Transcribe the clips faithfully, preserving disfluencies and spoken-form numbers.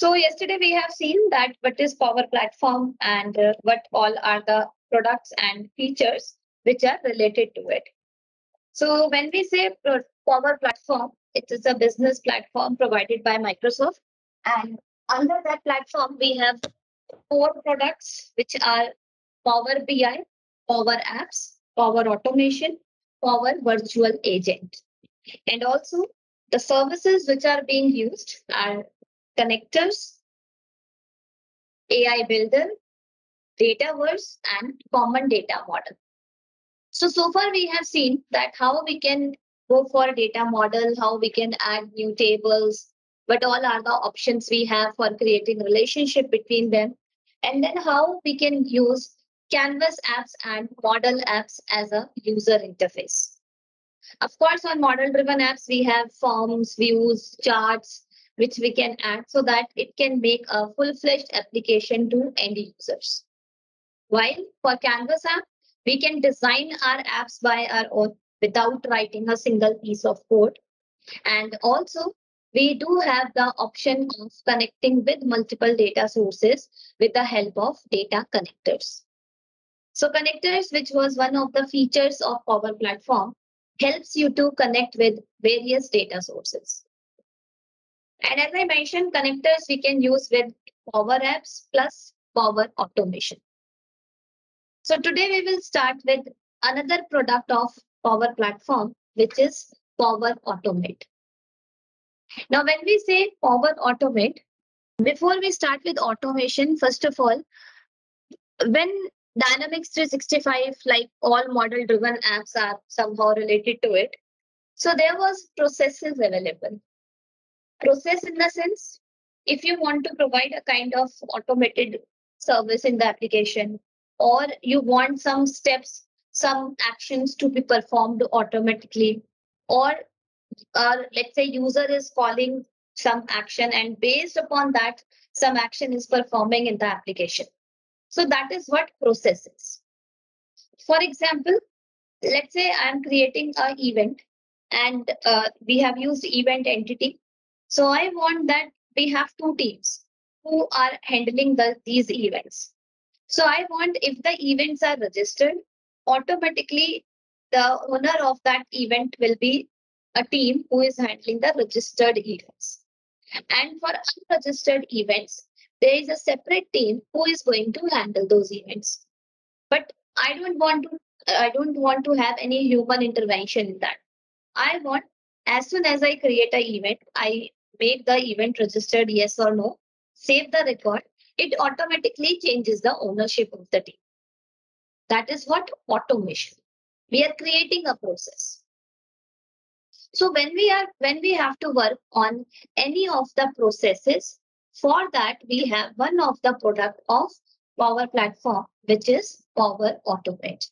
So yesterday we have seen that what is Power Platform and uh, what all are the products and features which are related to it. So when we say pro- Power Platform, it is a business platform provided by Microsoft. And under that platform, we have four products which are Power B I, Power Apps, Power Automation, Power Virtual Agent. And also the services which are being used are connectors, A I Builder, Dataverse, and Common Data Model. So, so far we have seen that how we can go for a data model, how we can add new tables, what all are the options we have for creating relationship between them, and then how we can use Canvas apps and model apps as a user interface. Of course, on model-driven apps, we have forms, views, charts, which we can add so that it can make a full-fledged application to end users. While for Canvas app, we can design our apps by our own without writing a single piece of code. And also, we do have the option of connecting with multiple data sources with the help of data connectors. So connectors, which was one of the features of Power Platform, helps you to connect with various data sources. And as I mentioned, connectors we can use with Power Apps plus Power Automation. So today we will start with another product of Power Platform, which is Power Automate. Now, when we say Power Automate, before we start with automation, first of all, when Dynamics three sixty-five, like all model-driven apps are somehow related to it, so there was processes available. Process in the sense, if you want to provide a kind of automated service in the application, or you want some steps, some actions to be performed automatically, or uh, let's say user is calling some action and based upon that, some action is performing in the application. So that is what process is. For example, let's say I'm creating an event and uh, we have used event entity. So I want that we have two teams who are handling the, these events. So I want if the events are registered, automatically the owner of that event will be a team who is handling the registered events. And for unregistered events, there is a separate team who is going to handle those events. But I don't want to I don't want to have any human intervention in that. I want as soon as I create an event, I make the event registered yes or no, save the record, it automatically changes the ownership of the team. That is what automation. We are creating a process. So when we are when we have to work on any of the processes, for that we have one of the product of Power Platform, which is Power Automate.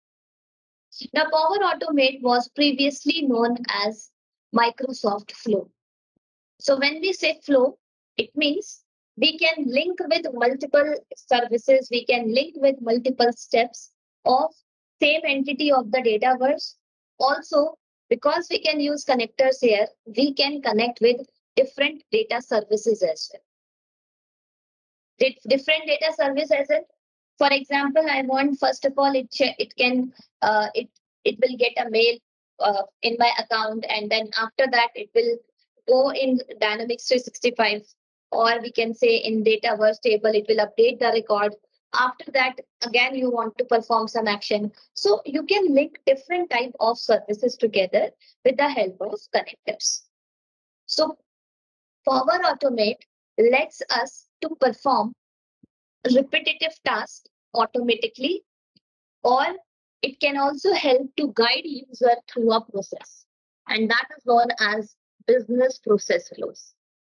Now, Power Automate was previously known as Microsoft Flow. So when we say flow, it means we can link with multiple services, we can link with multiple steps of same entity of the Dataverse. Also, because we can use connectors here, we can connect with different data services as well. Different data service as well. For example, I want first of all it it can uh, it it will get a mail uh, in my account, and then after that it will go in Dynamics three sixty-five, or we can say in Dataverse table it will update the record. After that, again you want to perform some action, so you can link different type of services together with the help of connectors. So Power Automate lets us to perform repetitive tasks automatically, or it can also help to guide user through a process, and that is known as business process flows.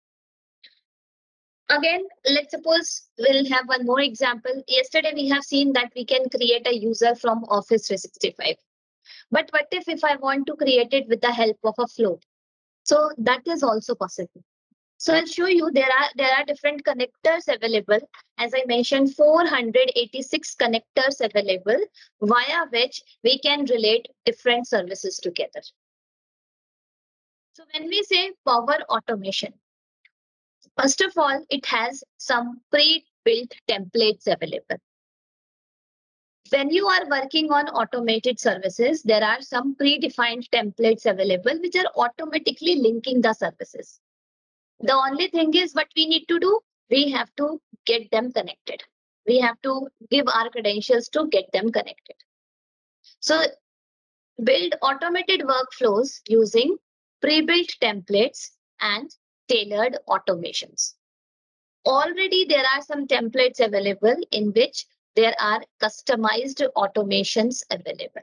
Again, let's suppose we'll have one more example. Yesterday we have seen that we can create a user from Office three sixty-five. But what if if I want to create it with the help of a flow? So that is also possible. So I'll show you there are there are different connectors available. As I mentioned, four hundred eighty-six connectors available via which we can relate different services together. So when we say Power Automation, First of all, it has some pre-built templates available. When you are working on automated services, there are some predefined templates available which are automatically linking the services. The only thing is what we need to do, we have to get them connected. We have to give our credentials to get them connected. So build automated workflows using pre-built templates and tailored automations. Already there are some templates available in which there are customized automations available.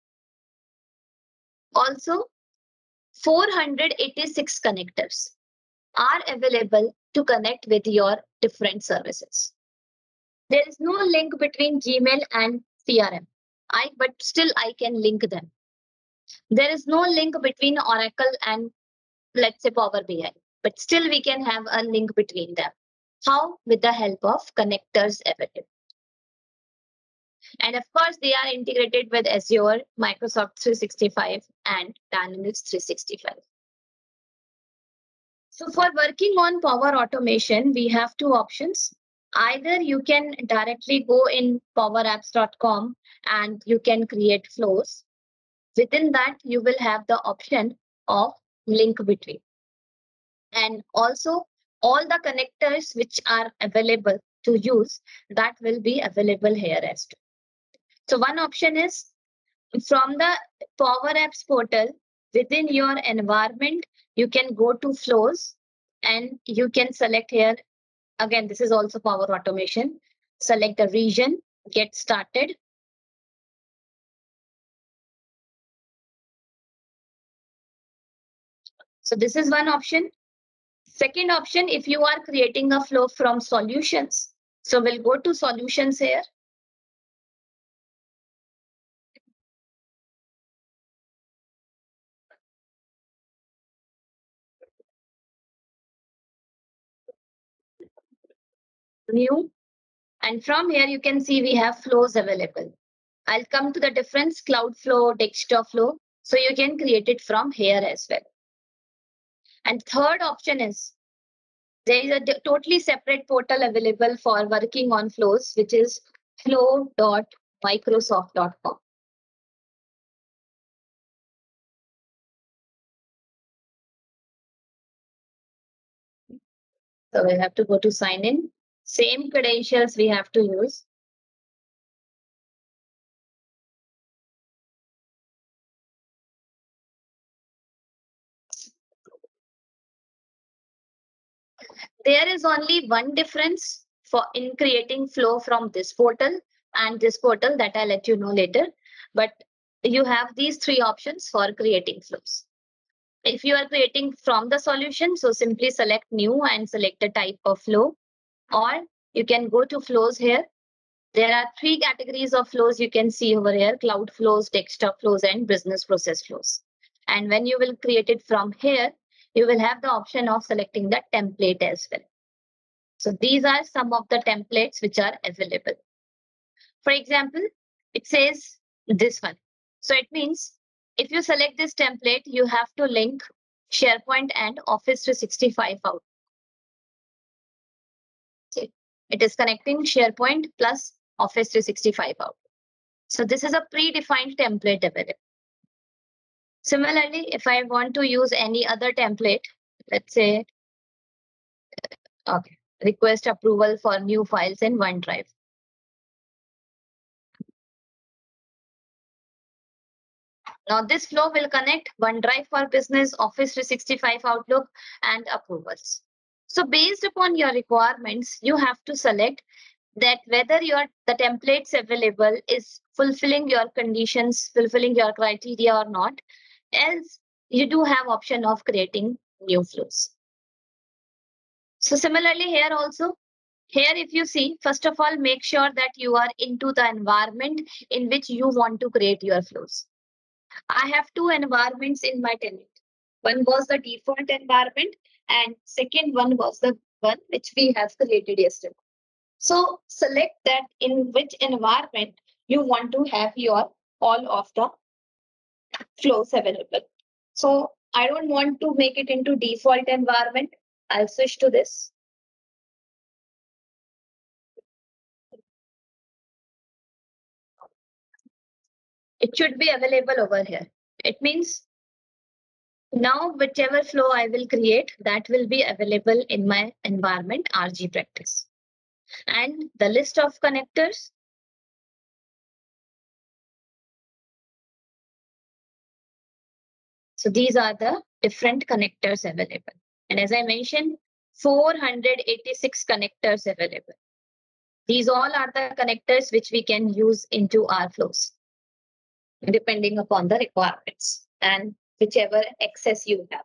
Also, four hundred eighty-six connectors are available to connect with your different services. There is no link between Gmail and C R M, I, but still I can link them. There is no link between Oracle and, let's say, Power B I, but still we can have a link between them. How? With the help of connectors available. And of course, they are integrated with Azure, Microsoft three sixty-five, and Dynamics three sixty-five. So for working on Power Automation, we have two options. Either you can directly go in power apps dot com and you can create flows. Within that, you will have the option of link between. And also all the connectors which are available to use, that will be available here as well. So one option is from the Power Apps portal, within your environment, you can go to flows and you can select here. Again, this is also Power Automation. Select the region, get started. So this is one option. Second option, if you are creating a flow from solutions, so we'll go to solutions here. New. And from here, you can see we have flows available. I'll come to the difference, Cloud Flow, Desktop Flow. So you can create it from here as well. And third option is there is a totally separate portal available for working on flows, which is flow dot microsoft dot com. So we have to go to sign in. Same credentials we have to use. There is only one difference for in creating flow from this portal and this portal that I'll let you know later. But you have these three options for creating flows. If you are creating from the solution, so simply select new and select the type of flow, or you can go to flows here. There are three categories of flows you can see over here: cloud flows, desktop flows, and business process flows. And when you will create it from here, you will have the option of selecting the template as well. So these are some of the templates which are available. For example, it says this one. So it means if you select this template, you have to link SharePoint and Office three sixty-five out. It is connecting SharePoint plus Office three sixty-five out. So this is a predefined template available. Similarly, if I want to use any other template, let's say, okay, request approval for new files in OneDrive. Now this flow will connect OneDrive for Business, Office three sixty-five Outlook, and approvals. So based upon your requirements, you have to select that whether your the templates available is fulfilling your conditions, fulfilling your criteria or not. Else, you do have option of creating new flows. So similarly here also, here if you see, first of all, make sure that you are into the environment in which you want to create your flows. I have two environments in my tenant. One was the default environment and second one was the one which we have created yesterday. So select that in which environment you want to have your all of the flows available. So I don't want to make it into default environment. I'll switch to this. it should be available over here. It means now whichever flow I will create, that will be available in my environment R G practice. And the list of connectors. So these are the different connectors available. And as I mentioned, four hundred eighty-six connectors available. These all are the connectors which we can use into our flows, depending upon the requirements and whichever access you have.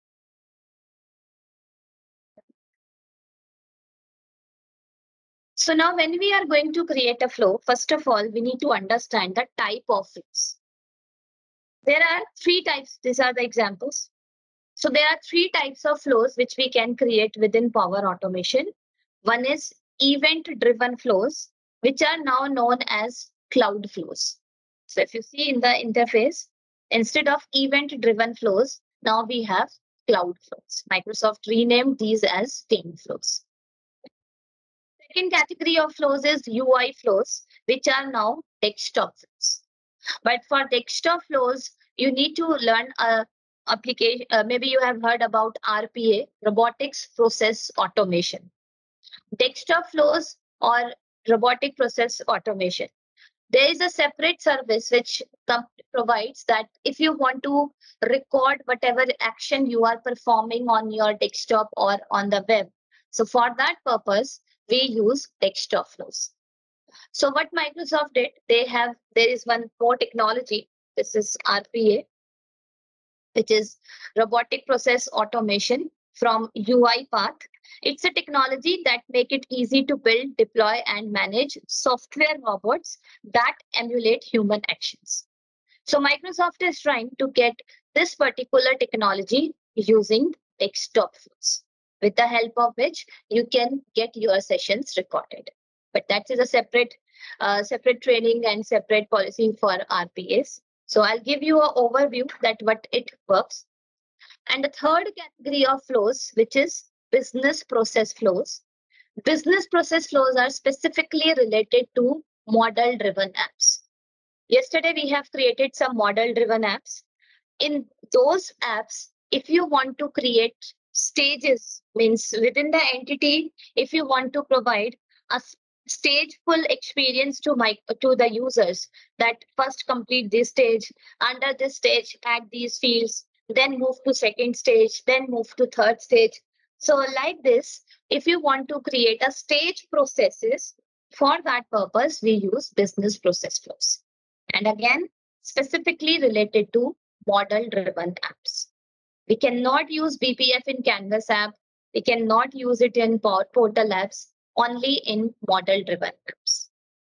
So now when we are going to create a flow, first of all, we need to understand the type of flows. There are three types. These are the examples. So there are three types of flows which we can create within Power Automation. One is event-driven flows, which are now known as cloud flows. So if you see in the interface, instead of event-driven flows, now we have cloud flows. Microsoft renamed these as team flows. Second category of flows is U I flows, which are now desktop flows. But for desktop flows, you need to learn a application. Uh, maybe you have heard about R P A, robotics process automation. Desktop flows or robotic process automation. There is a separate service which provides that if you want to record whatever action you are performing on your desktop or on the web. So for that purpose, we use desktop flows. So what Microsoft did, they have, there is one more technology. This is R P A, which is robotic process automation from UiPath. It's a technology that make it easy to build, deploy, and manage software robots that emulate human actions. So Microsoft is trying to get this particular technology using desktop flows, with the help of which you can get your sessions recorded. But that is a separate, uh, separate training and separate policy for R P As. So I'll give you an overview that what it works. And the third category of flows, which is business process flows. Business process flows are specifically related to model-driven apps. Yesterday, we have created some model-driven apps. In those apps, if you want to create stages, means within the entity, if you want to provide a stageful experience to my to the users, that first complete this stage, under this stage, add these fields, then move to second stage, then move to third stage. So like this, if you want to create a stage processes, for that purpose, we use business process flows. And again, specifically related to model-driven apps. We cannot use B P F in Canvas app. We cannot use it in portal apps, only in model-driven apps.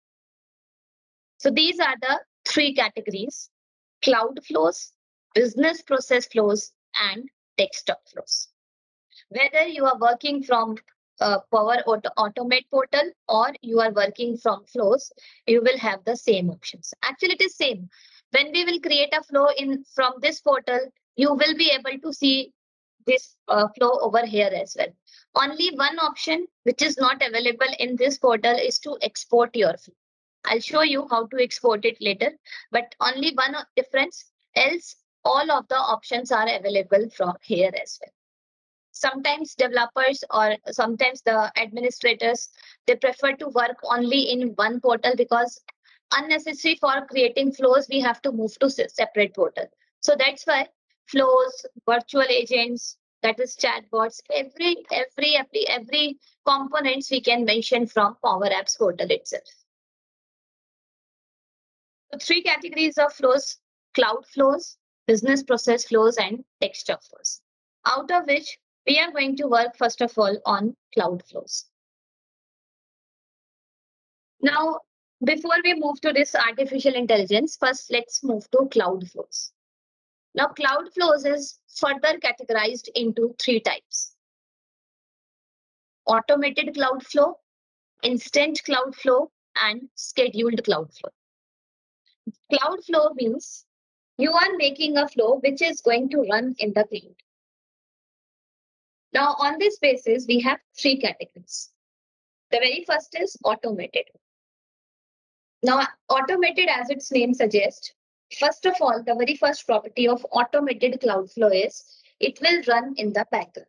So these are the three categories: cloud flows, business process flows, and desktop flows. Whether you are working from uh, Power Auto Automate portal or you are working from flows, you will have the same options. Actually, it is same. When we will create a flow in from this portal, you will be able to see this uh, flow over here as well. Only one option which is not available in this portal is to export your flow. I'll show you how to export it later, but only one difference, else all of the options are available from here as well. Sometimes developers or sometimes the administrators, they prefer to work only in one portal because unnecessary for creating flows, we have to move to separate portal. So that's why flows, virtual agents, that is chatbots, every every every every components we can mention from Power Apps portal itself. So three categories of flows: cloud flows, business process flows, and desktop flows. Out of which we are going to work first of all on cloud flows. Now, before we move to this artificial intelligence, first let's move to cloud flows. Now, cloud flows is further categorized into three types: automated cloud flow, instant cloud flow, and scheduled cloud flow. Cloud flow means you are making a flow which is going to run in the cloud. Now, on this basis, we have three categories. The very first is automated. Now, automated, as its name suggests, First of all, the very first property of automated Cloudflow is it will run in the background.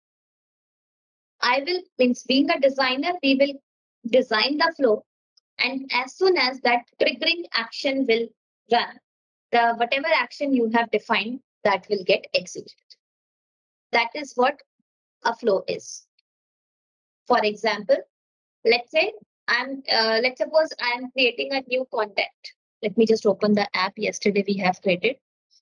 I will, means being a designer, we will design the flow, and as soon as that triggering action will run, the whatever action you have defined, that will get executed. That is what a flow is. For example, let's say I'm, uh, let's suppose I'm creating a new contact. Let me just open the app yesterday we have created.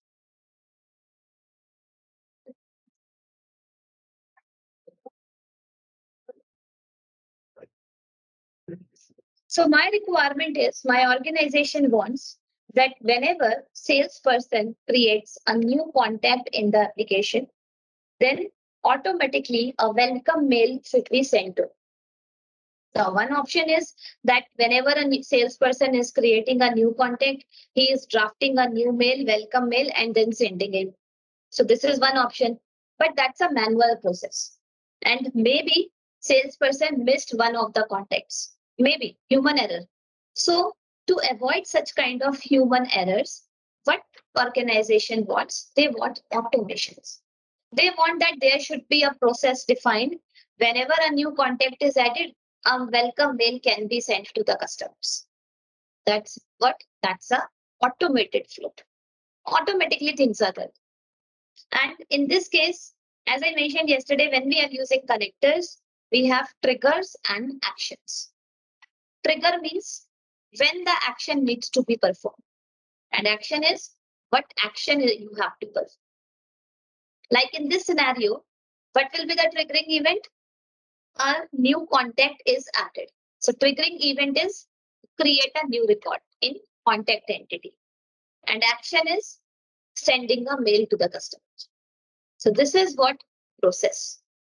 So my requirement is, my organization wants that whenever salesperson creates a new contact in the application, then automatically a welcome mail should be sent to. So one option is that whenever a new salesperson is creating a new contact, he is drafting a new mail, welcome mail, and then sending it. So this is one option, but that's a manual process. And maybe salesperson missed one of the contacts, maybe human error. So to avoid such kind of human errors, what organization wants? They want automations. They want that there should be a process defined. Whenever a new contact is added, a welcome mail can be sent to the customers. That's what, that's a automated flow. Automatically things are done. And in this case, as I mentioned yesterday, when we are using connectors, we have triggers and actions. Trigger means when the action needs to be performed. And action is what action you have to perform. Like in this scenario, what will be the triggering event? A new contact is added. So triggering event is create a new record in contact entity. And action is sending a mail to the customer. So this is what process.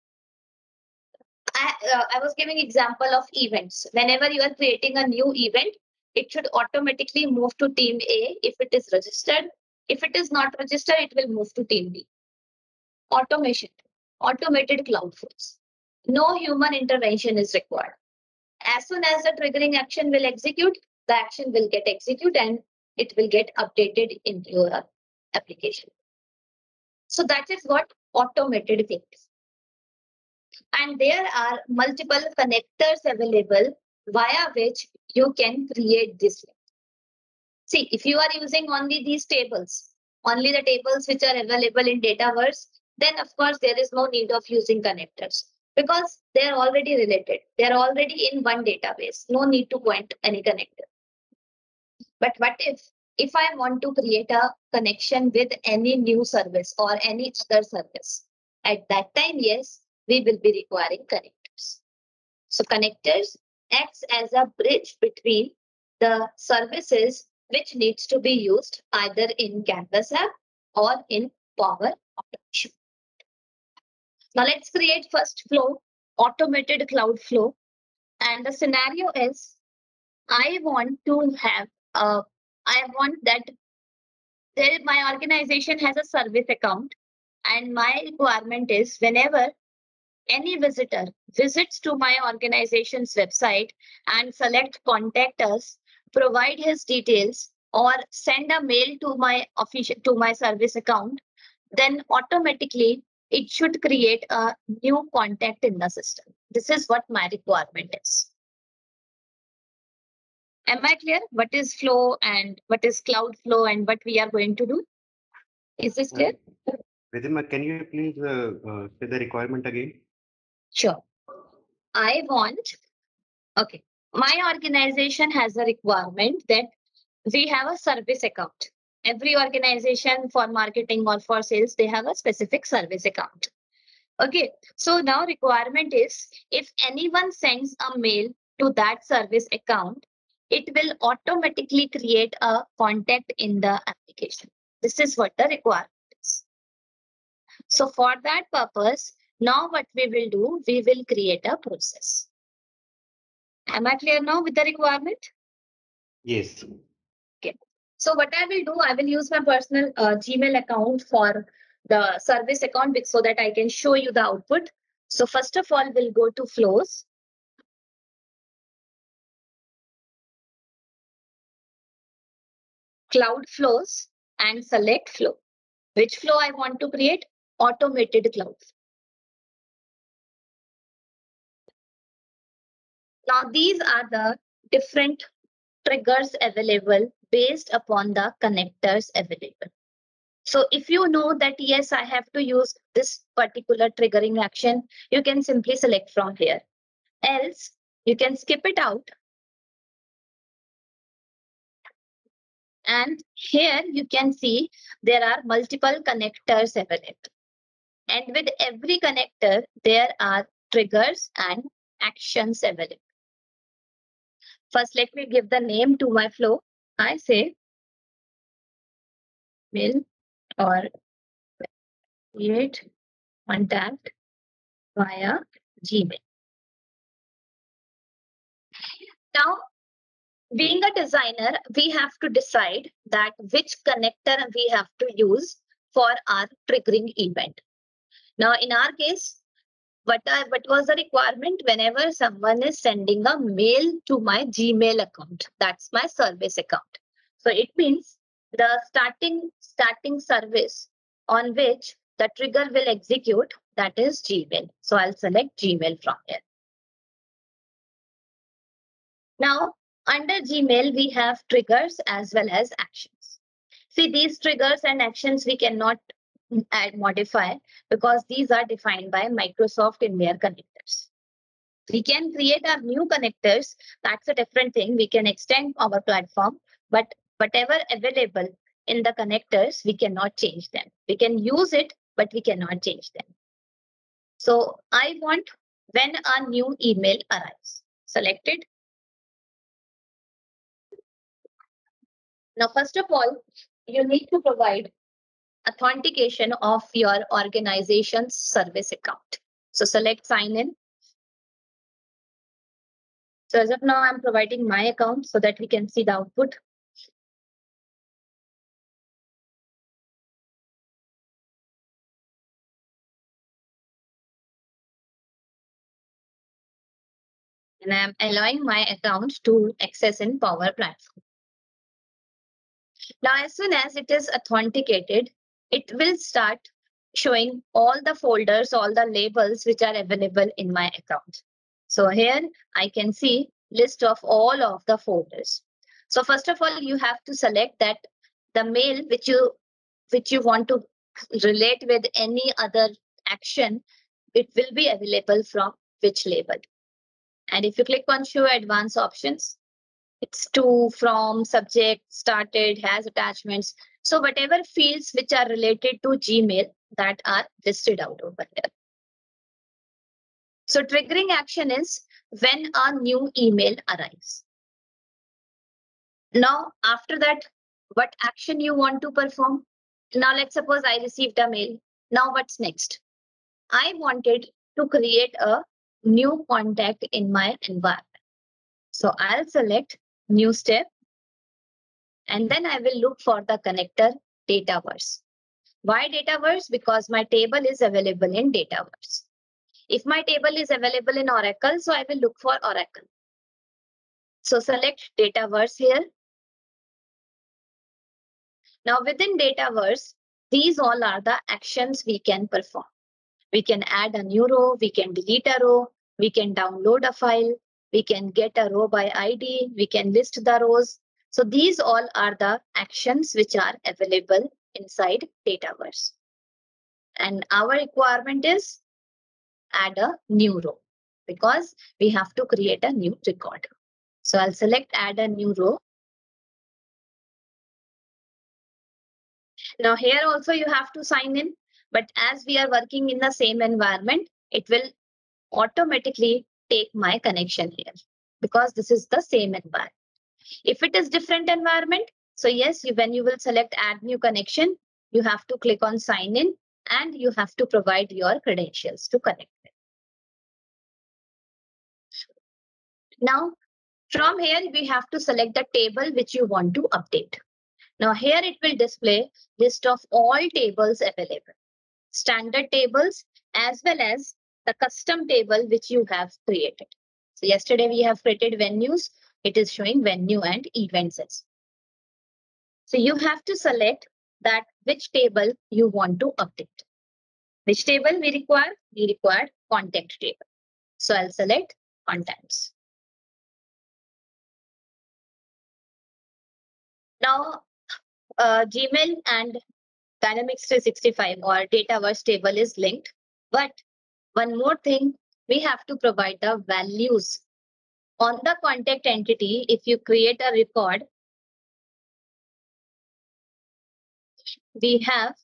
I, uh, I was giving example of events. Whenever you are creating a new event, it should automatically move to team A if it is registered. If it is not registered, it will move to team B. Automation, automated cloud flows. No human intervention is required. As soon as the triggering action will execute, the action will get executed and it will get updated in your application. So that is what automated things. And there are multiple connectors available via which you can create this. See, if you are using only these tables, only the tables which are available in Dataverse, then of course there is no need of using connectors because they are already related. They are already in one database. No need to point any connector. But what if, if I want to create a connection with any new service or any other service? At that time, yes, we will be requiring connectors. So connectors acts as a bridge between the services which needs to be used either in Canvas app or in Power Automation. Now let's create first flow, automated cloud flow. And the scenario is, I want to have, uh, I want that there, my organization has a service account and my requirement is whenever any visitor visits to my organization's website and select contact us, provide his details or send a mail to my official to my service account, then automatically it should create a new contact in the system. This is what my requirement is. Am I clear? What is flow and what is cloud flow and what we are going to do? Is this clear? Ridhima, can you please uh, uh, say the requirement again? Sure. I want, okay, my organization has a requirement that we have a service account. Every organization for marketing or for sales, they have a specific service account. Okay, so now requirement is if anyone sends a mail to that service account, it will automatically create a contact in the application. This is what the requirement is. So for that purpose, now what we will do, we will create a process. Am I clear now with the requirement? Yes. Okay. So what I will do, I will use my personal uh, Gmail account for the service account so that I can show you the output. So first of all, we'll go to flows. cloud flows and select flow. Which flow I want to create? Automated cloud. Now these are the different triggers available based upon the connectors available. So if you know that, yes, I have to use this particular triggering action, you can simply select from here. Else, you can skip it out. And here you can see there are multiple connectors available. And with every connector, there are triggers and actions available. First, let me give the name to my flow. I say mail or create contact via Gmail. Now, being a designer, we have to decide that which connector we have to use for our triggering event. Now, in our case, what, are, what was the requirement? Whenever someone is sending a mail to my Gmail account, that's my service account. So it means the starting, starting service on which the trigger will execute, that is Gmail. So I'll select Gmail from here. Now, under Gmail, we have triggers as well as actions. See, these triggers and actions we cannot add, modify, because these are defined by Microsoft in their connectors. We can create our new connectors. That's a different thing. We can extend our platform, but whatever available in the connectors, we cannot change them. We can use it, but we cannot change them. So I want when a new email arrives. Select it. Now, first of all, you need to provide authentication of your organization's service account. So select sign in. So as of now, I'm providing my account so that we can see the output. And I'm allowing my account to access in Power Platform. Now, as soon as it is authenticated, it will start showing all the folders, all the labels which are available in my account. So here I can see list of all of the folders. So first of all, you have to select that the mail which you which you want to relate with any other action, it will be available from which label. And if you click on show advanced options, it's to, from, subject, started, has attachments. So whatever fields which are related to Gmail that are listed out over here. So triggering action is when a new email arrives. Now, after that, what action you want to perform? Now, let's suppose I received a mail. Now, what's next? I wanted to create a new contact in my environment. So I'll select new step. And then I will look for the connector Dataverse. Why Dataverse? Because my table is available in Dataverse. If my table is available in Oracle, so I will look for Oracle. So select Dataverse here. Now within Dataverse, these all are the actions we can perform. We can add a new row, we can delete a row, we can download a file, we can get a row by I D, we can list the rows. So these all are the actions which are available inside Dataverse. And our requirement is add a new row because we have to create a new record. So I'll select add a new row. Now here also you have to sign in, but as we are working in the same environment, it will automatically take my connection here because this is the same environment. If it is different environment, so yes, you, when you will select add new connection, you have to click on sign in and you have to provide your credentials to connect with. Now, from here, we have to select the table which you want to update. Now here it will display list of all tables available, standard tables as well as the custom table which you have created. So yesterday we have created venues. It is showing venue and events. So you have to select that which table you want to update. Which table we require? We require contact table. So I'll select contacts. Now, uh, Gmail and Dynamics three sixty-five or Dataverse table is linked. But one more thing, we have to provide the values. On the contact entity, if you create a record, we have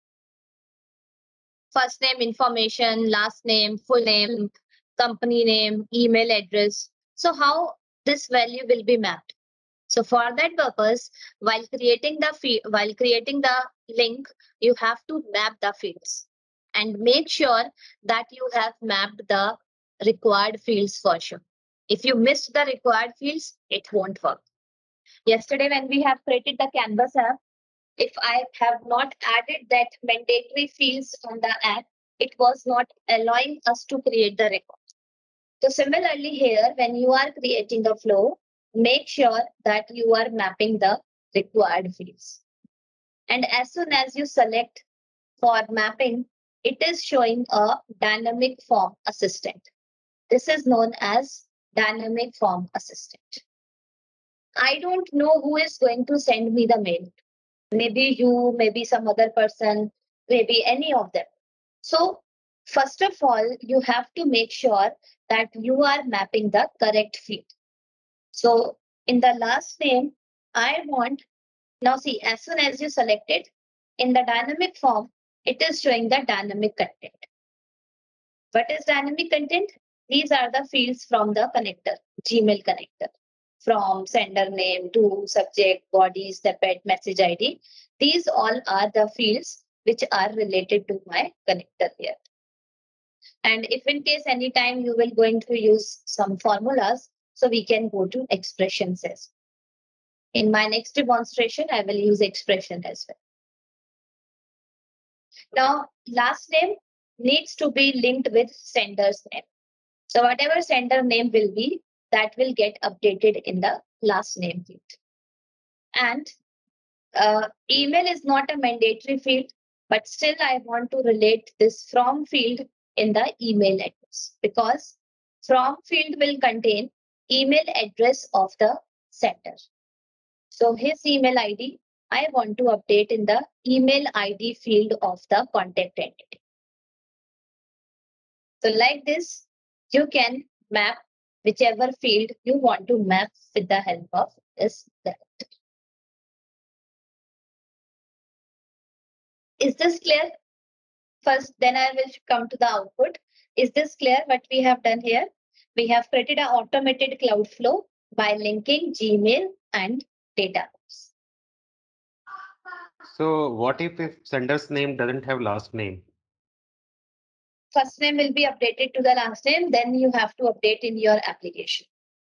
first name information, last name, full name, company name, email address. So how this value will be mapped? So for that purpose, while creating the field, while creating the link, you have to map the fields and make sure that you have mapped the required fields for sure. If you missed the required fields, it won't work. Yesterday, when we have created the Canvas app, if I have not added that mandatory fields on the app, it was not allowing us to create the record. So similarly here, when you are creating a flow, make sure that you are mapping the required fields. And as soon as you select for mapping, it is showing a dynamic form assistant. This is known as dynamic form assistant. I don't know who is going to send me the mail. Maybe you, maybe some other person, maybe any of them. So first of all, you have to make sure that you are mapping the correct field. So in the last name, I want, now see, as soon as you select it, in the dynamic form, it is showing the dynamic content. What is dynamic content? These are the fields from the connector, Gmail connector. From sender name to subject, body, snippet, message I D. These all are the fields which are related to my connector here. And if in case anytime you will going to use some formulas, so we can go to expressions as well. In my next demonstration, I will use expression as well. Now, last name needs to be linked with sender's name. So whatever sender name will be, that will get updated in the last name field. And uh, email is not a mandatory field, but still I want to relate this from field in the email address, because from field will contain email address of the sender. So his email I D, I want to update in the email I D field of the contact entity. So like this, you can map whichever field you want to map with the help of this character. Is this clear? First, then I will come to the output. Is this clear what we have done here? We have created an automated cloud flow by linking Gmail and Dataverse. So what if, if sender's name doesn't have last name? First name will be updated to the last name, then you have to update in your application.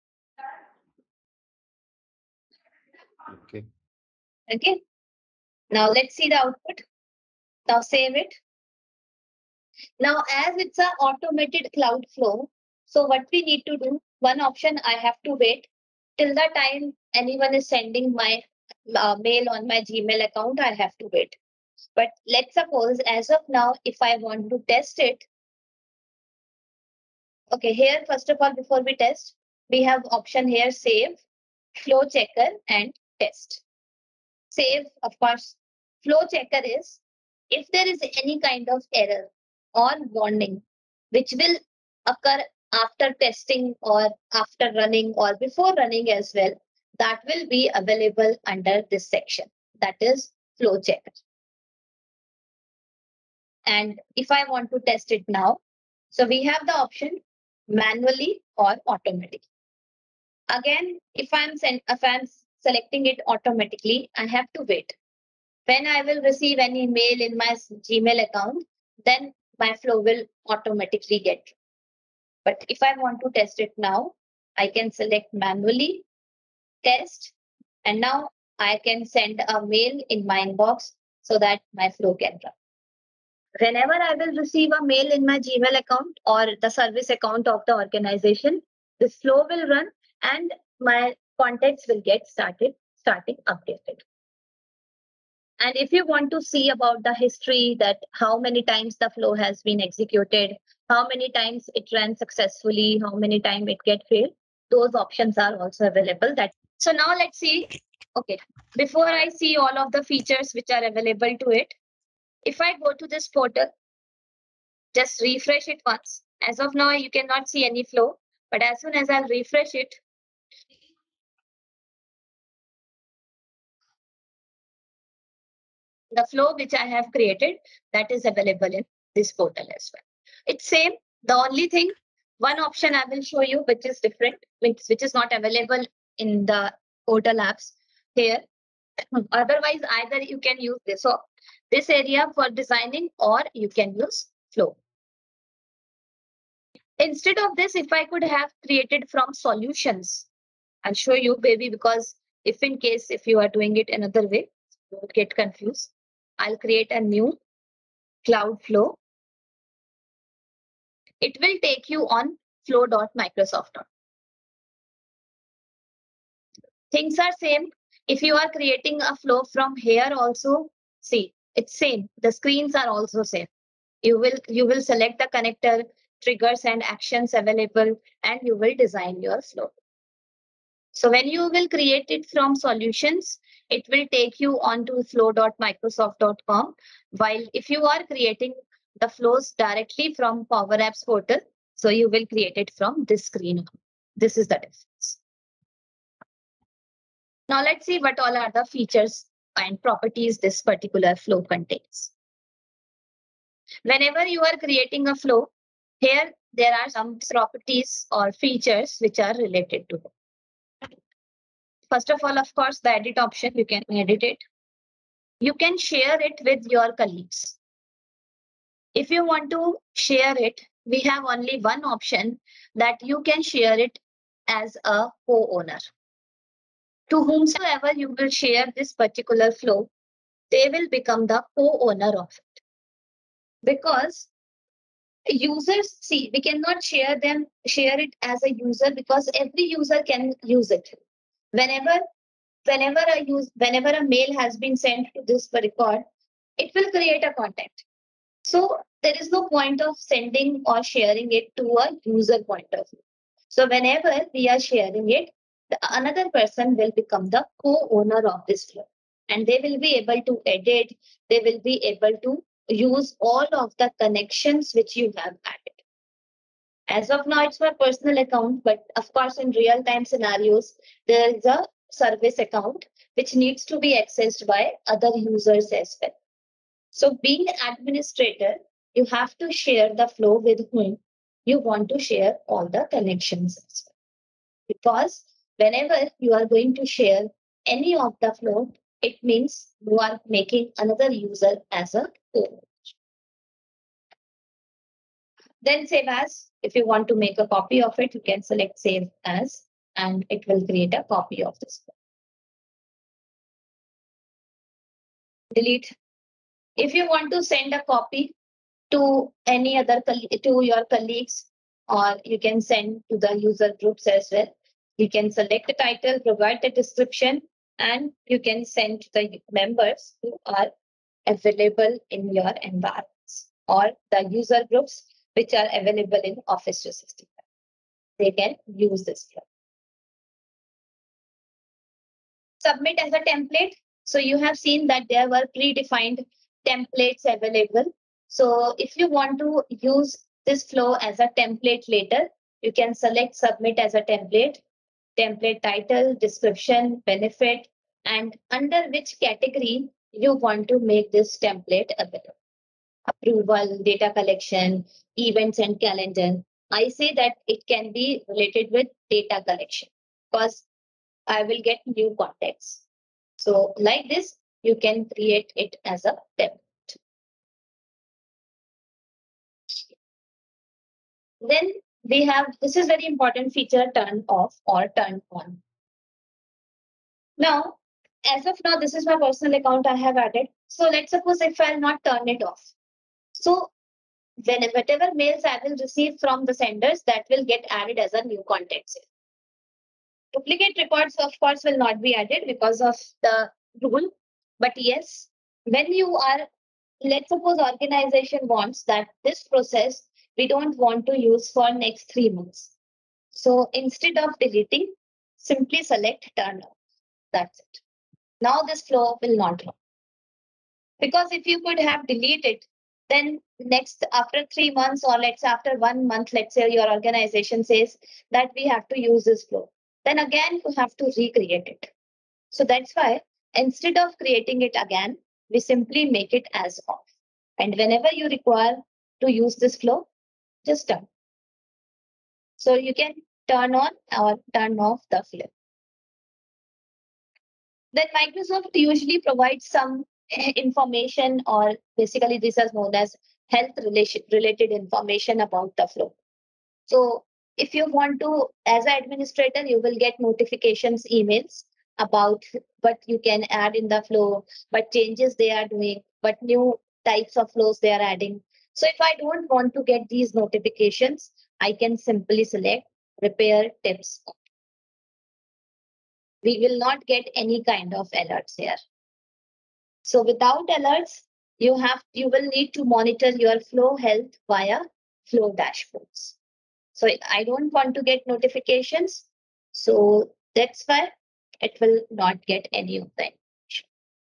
Okay. Okay. Now let's see the output. Now save it. Now, as it's an automated cloud flow, so what we need to do, one option, I have to wait till the time anyone is sending my uh, mail on my Gmail account, I have to wait. But let's suppose as of now, if I want to test it, okay, here, first of all, before we test, we have option here, save, flow checker and test. Save, of course, flow checker is if there is any kind of error or warning which will occur after testing or after running or before running as well, that will be available under this section, that is flow checker. And if I want to test it now, so we have the option manually or automatically. Again, if I'm, if I'm selecting it automatically, I have to wait. When I will receive any mail in my Gmail account, then my flow will automatically get. But if I want to test it now, I can select manually, test, and now I can send a mail in my inbox so that my flow can run. Whenever I will receive a mail in my Gmail account or the service account of the organization, this flow will run and my contacts will get started, starting updated. And if you want to see about the history, that how many times the flow has been executed, how many times it ran successfully, how many times it get failed, those options are also available. That so now let's see. Okay, before I see all of the features which are available to it, if I go to this portal, just refresh it once. As of now, you cannot see any flow, but as soon as I'll refresh it, the flow which I have created, that is available in this portal as well. It's same. The only thing, one option I will show you, which is different, which, which is not available in the portal apps here. Otherwise, either you can use this or this area for designing, or you can use flow. Instead of this, if I could have created from solutions, I'll show you, baby, because if in case if you are doing it another way, you would get confused. I'll create a new cloud flow. It will take you on flow dot microsoft dot com. Things are same. If you are creating a flow from here also, see, it's same. The screens are also same. You will you will select the connector, triggers and actions available, and you will design your flow. So when you will create it from solutions, it will take you on to flow dot microsoft dot com. While if you are creating the flows directly from Power Apps portal, so you will create it from this screen. This is the difference. Now let's see what all are the features and properties this particular flow contains. Whenever you are creating a flow, here there are some properties or features which are related to it. First of all, of course, the edit option, you can edit it. You can share it with your colleagues. If you want to share it, we have only one option, that you can share it as a co-owner. To whomsoever you will share this particular flow, they will become the co-owner of it. Because users, see, we cannot share them, share it as a user, because every user can use it. Whenever Whenever a use, whenever a mail has been sent to this record, it will create a contact. So there is no point of sending or sharing it to a user point of view. So whenever we are sharing it, the, another person will become the co-owner of this flow, and they will be able to edit. They will be able to use all of the connections which you have added. As of now, it's my personal account, but of course, in real-time scenarios, there is a service account which needs to be accessed by other users as well. So being an administrator, you have to share the flow with whom you want to share all the connections as well. Because whenever you are going to share any of the flow, it means you are making another user as a co-owner. Then save as. If you want to make a copy of it, you can select save as, and it will create a copy of this. Delete. If you want to send a copy to any other to your colleagues, or you can send to the user groups as well, you can select the title, provide the description, and you can send to the members who are available in your environments, or the user groups which are available in Office three sixty-five. They can use this flow. Submit as a template. So you have seen that there were predefined templates available. So if you want to use this flow as a template later, you can select submit as a template, template title, description, benefit, and under which category you want to make this template available. Approval, data collection, events and calendar. I say that it can be related with data collection, because I will get new contacts. So like this, you can create it as a template. Then we have, this is very important feature, turn off or turn on. Now, as of now, this is my personal account I have added. So let's suppose if I'll not turn it off. So when, whatever mails I will receive from the senders, that will get added as a new contact. Duplicate records, of course, will not be added because of the rule. But yes, when you are, let's suppose organization wants that this process we don't want to use for next three months. So instead of deleting, simply select turn off. That's it. Now this flow will not run. Because if you could have deleted, then next after three months or let's say after one month, let's say your organization says that we have to use this flow. Then again you have to recreate it. So that's why instead of creating it again, we simply make it as off. And whenever you require to use this flow, just turn. So you can turn on or turn off the flow. Then Microsoft usually provides some information, or basically this is known as health relation, related information about the flow. So if you want to, as an administrator, you will get notifications, emails about what you can add in the flow, what changes they are doing, what new types of flows they are adding. So if I don't want to get these notifications, I can simply select repair tips. We will not get any kind of alerts here. So without alerts, you have you will need to monitor your flow health via flow dashboards. So I don't want to get notifications. So that's why it will not get any of the information.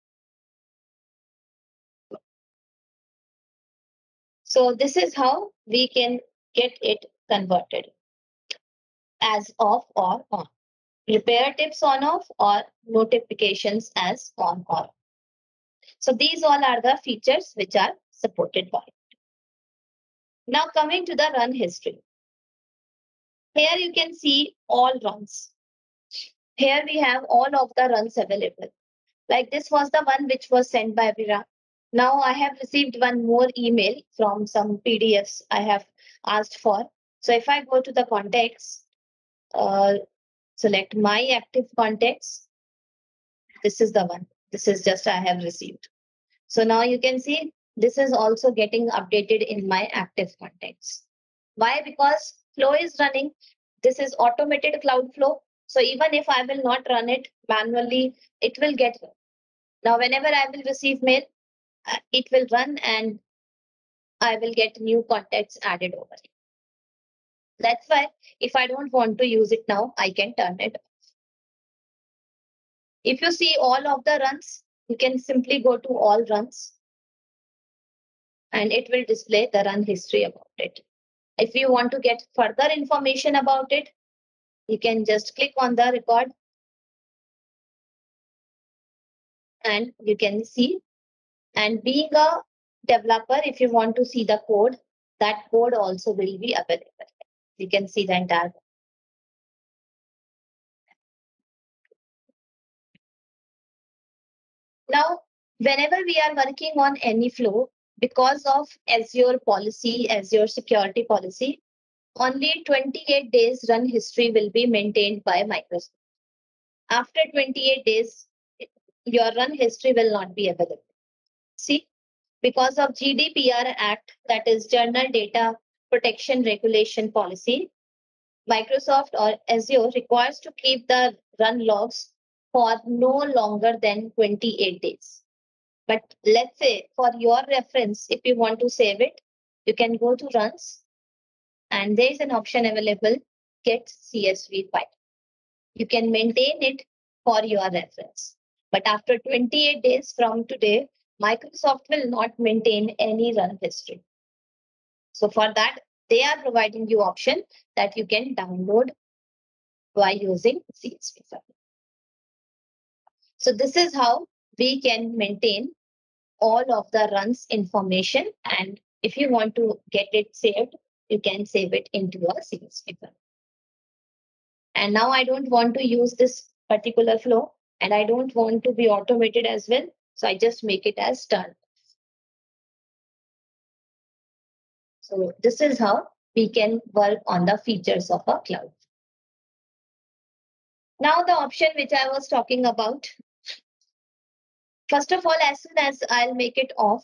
So this is how we can get it converted as off or on. Repair tips on off or notifications as on or off. So these all are the features which are supported by it. Now coming to the run history. Here you can see all runs. Here we have all of the runs available. Like this was the one which was sent by Vira. Now I have received one more email from some P D Fs I have asked for. So if I go to the contacts, uh, select my active contacts. This is the one. This is just I have received. So now you can see this is also getting updated in my active contacts. Why? Because flow is running. This is automated cloud flow. So even if I will not run it manually, it will get run. Now, whenever I will receive mail, uh, it will run and I will get new contacts added over. That's why if I don't want to use it now, I can turn it off. If you see all of the runs, you can simply go to all runs and it will display the run history about it. If you want to get further information about it, you can just click on the record and you can see. And being a developer, if you want to see the code, that code also will be available. You can see the entire. Now, whenever we are working on any flow, because of Azure policy, Azure security policy, only twenty-eight days run history will be maintained by Microsoft. After twenty-eight days, your run history will not be available. See, because of G D P R Act, that is General Data Protection Regulation Policy, Microsoft or Azure requires to keep the run logs for no longer than twenty-eight days. But let's say for your reference, if you want to save it, you can go to runs and there is an option available, get C S V file. You can maintain it for your reference. But after twenty-eight days from today, Microsoft will not maintain any run history. So for that, they are providing you option that you can download by using C S V file. So this is how we can maintain all of the runs information. And if you want to get it saved, you can save it into a C S V file. And now I don't want to use this particular flow and I don't want to be automated as well. So I just make it as turn. So this is how we can work on the features of a cloud. Now the option which I was talking about. First of all, as soon as I'll make it off,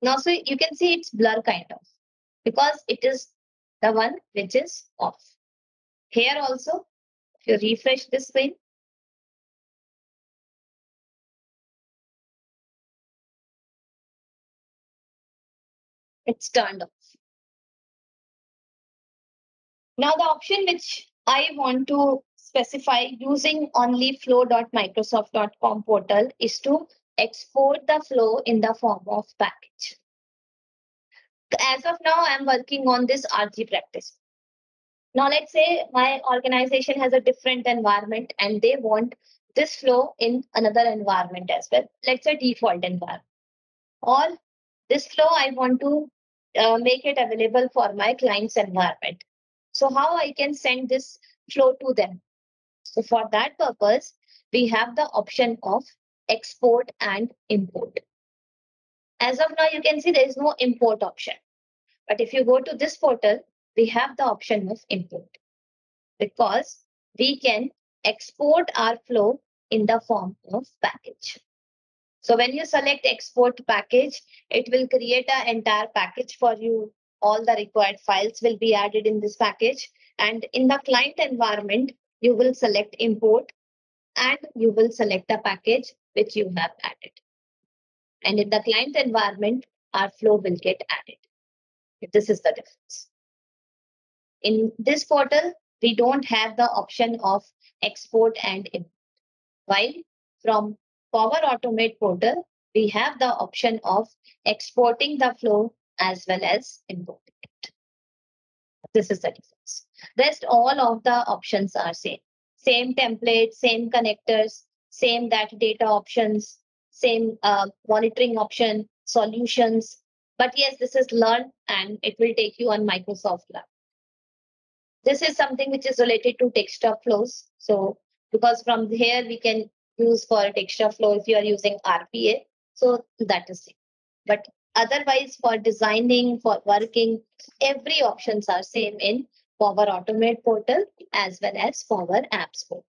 Now, so you can see it's blur kind of, because it is the one which is off. Here also, if you refresh this screen, it's turned off. Now the option which I want to specify using only flow dot microsoft dot com portal is to export the flow in the form of package. As of now, I'm working on this R G practice. Now let's say my organization has a different environment and they want this flow in another environment as well. Let's say default environment. Or this flow, I want to uh, make it available for my client's environment. So how I can send this flow to them? So for that purpose, we have the option of export and import. As of now, you can see there is no import option. But if you go to this portal, we have the option of import, because we can export our flow in the form of package. So when you select export package, it will create an entire package for you. All the required files will be added in this package. And in the client environment, you will select import and you will select the package which you have added. And in the client environment, our flow will get added. This is the difference. In this portal, we don't have the option of export and import. While from Power Automate portal, we have the option of exporting the flow as well as importing it. This is the difference. Rest all of the options are same. Same template, same connectors, same that data options, same uh, monitoring option, solutions. But yes, this is learn and it will take you on Microsoft Lab. This is something which is related to texture flows. So because from here we can use for texture flow if you are using R P A. So that is it. But otherwise for designing, for working, every options are same in Power Automate portal as well as Power Apps portal.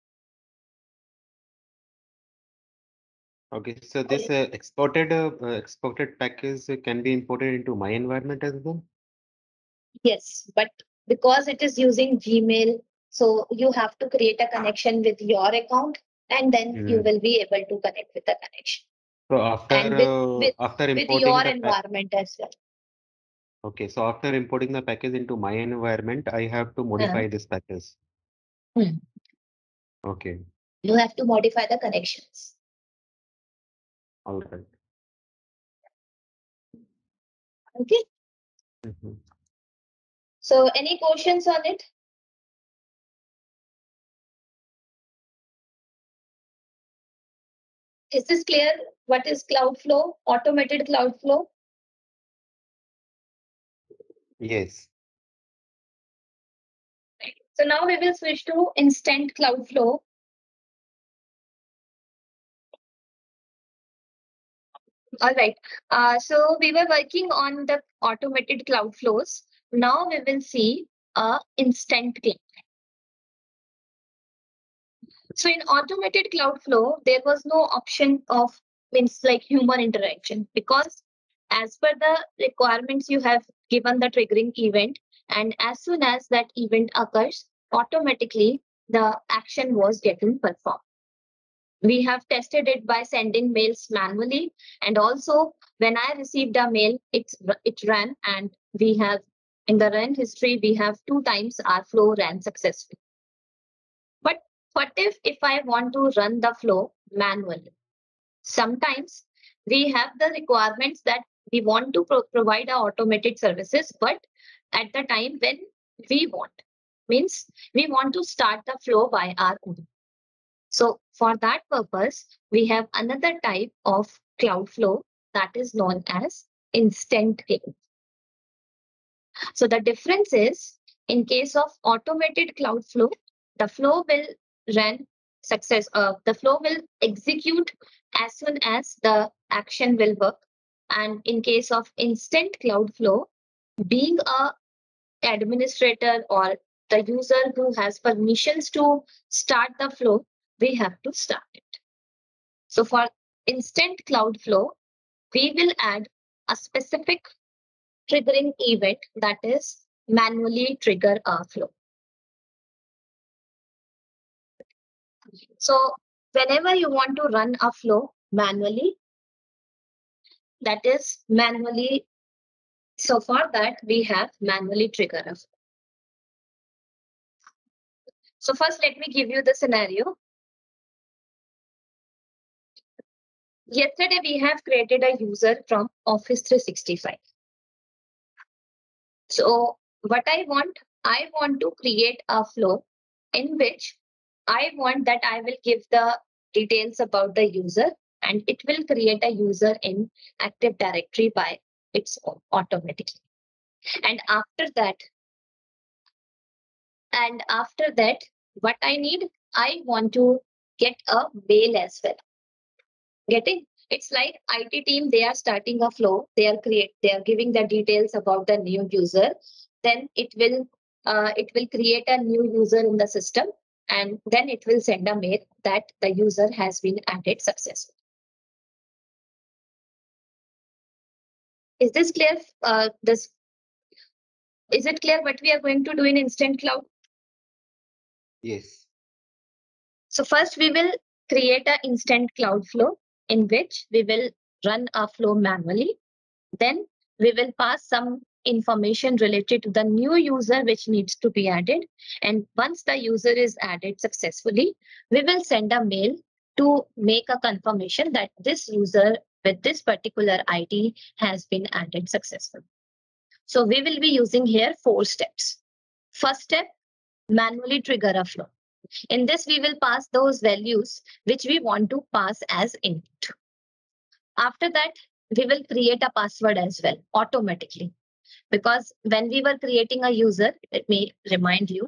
Okay, so this uh, exported uh, uh, exported package can be imported into my environment as well? Yes, but because it is using Gmail, so you have to create a connection with your account and then Mm. you will be able to connect with the connection. So after And with, uh, with, after with importing your the pack- environment as well. okay, so after importing the package into my environment, I have to modify this package. Hmm. Okay, You have to modify the connections. all right. Okay. Mhm. So any questions on it? Is this clear? What is Cloudflow? Automated Cloudflow? Yes. So now we will switch to Instant Cloudflow. All right. Uh, so we were working on the automated cloud flows. Now we will see a instant click. So in automated cloud flow, there was no option of means like human interaction, because as per the requirements you have given the triggering event, and as soon as that event occurs, automatically the action was getting performed. We have tested it by sending mails manually, and also when I received a mail, it, it ran, and we have in the run history, we have two times our flow ran successfully. But what if if I want to run the flow manually? Sometimes we have the requirements that we want to pro provide our automated services, but at the time when we want, means we want to start the flow by our own. So for that purpose, we have another type of cloud flow that is known as instant click. So the difference is, in case of automated cloud flow, the flow will run success, uh, the flow will execute as soon as the action will work. And in case of instant cloud flow, being a administrator or the user who has permissions to start the flow, we have to start it. So for instant cloud flow, we will add a specific triggering event that is manually trigger a flow. So whenever you want to run a flow manually, that is manually, so for that we have manually trigger a flow. So first let me give you the scenario. Yesterday we have created a user from Office three sixty-five. So what I want, I want to create a flow in which I want that I will give the details about the user and it will create a user in Active Directory by its own automatically. And after that, and after that, what I need, I want to get a mail as well. Getting? It's like I T team, they are starting a flow. They are create, they are giving the details about the new user. Then it will, uh, it will create a new user in the system, and then it will send a mail that the user has been added successfully. Is this clear? Uh, this is it clear what we are going to do in Instant Cloud? Yes. So first we will create an Instant Cloud flow in which we will run a flow manually. Then we will pass some information related to the new user which needs to be added. And once the user is added successfully, we will send a mail to make a confirmation that this user with this particular I D has been added successfully. So we will be using here four steps. First step, manually trigger a flow. In this, we will pass those values which we want to pass as input. After that, we will create a password as well automatically. Because when we were creating a user, let me remind you.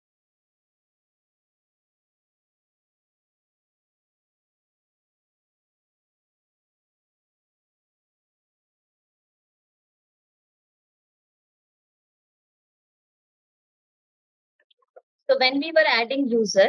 So when we were adding user,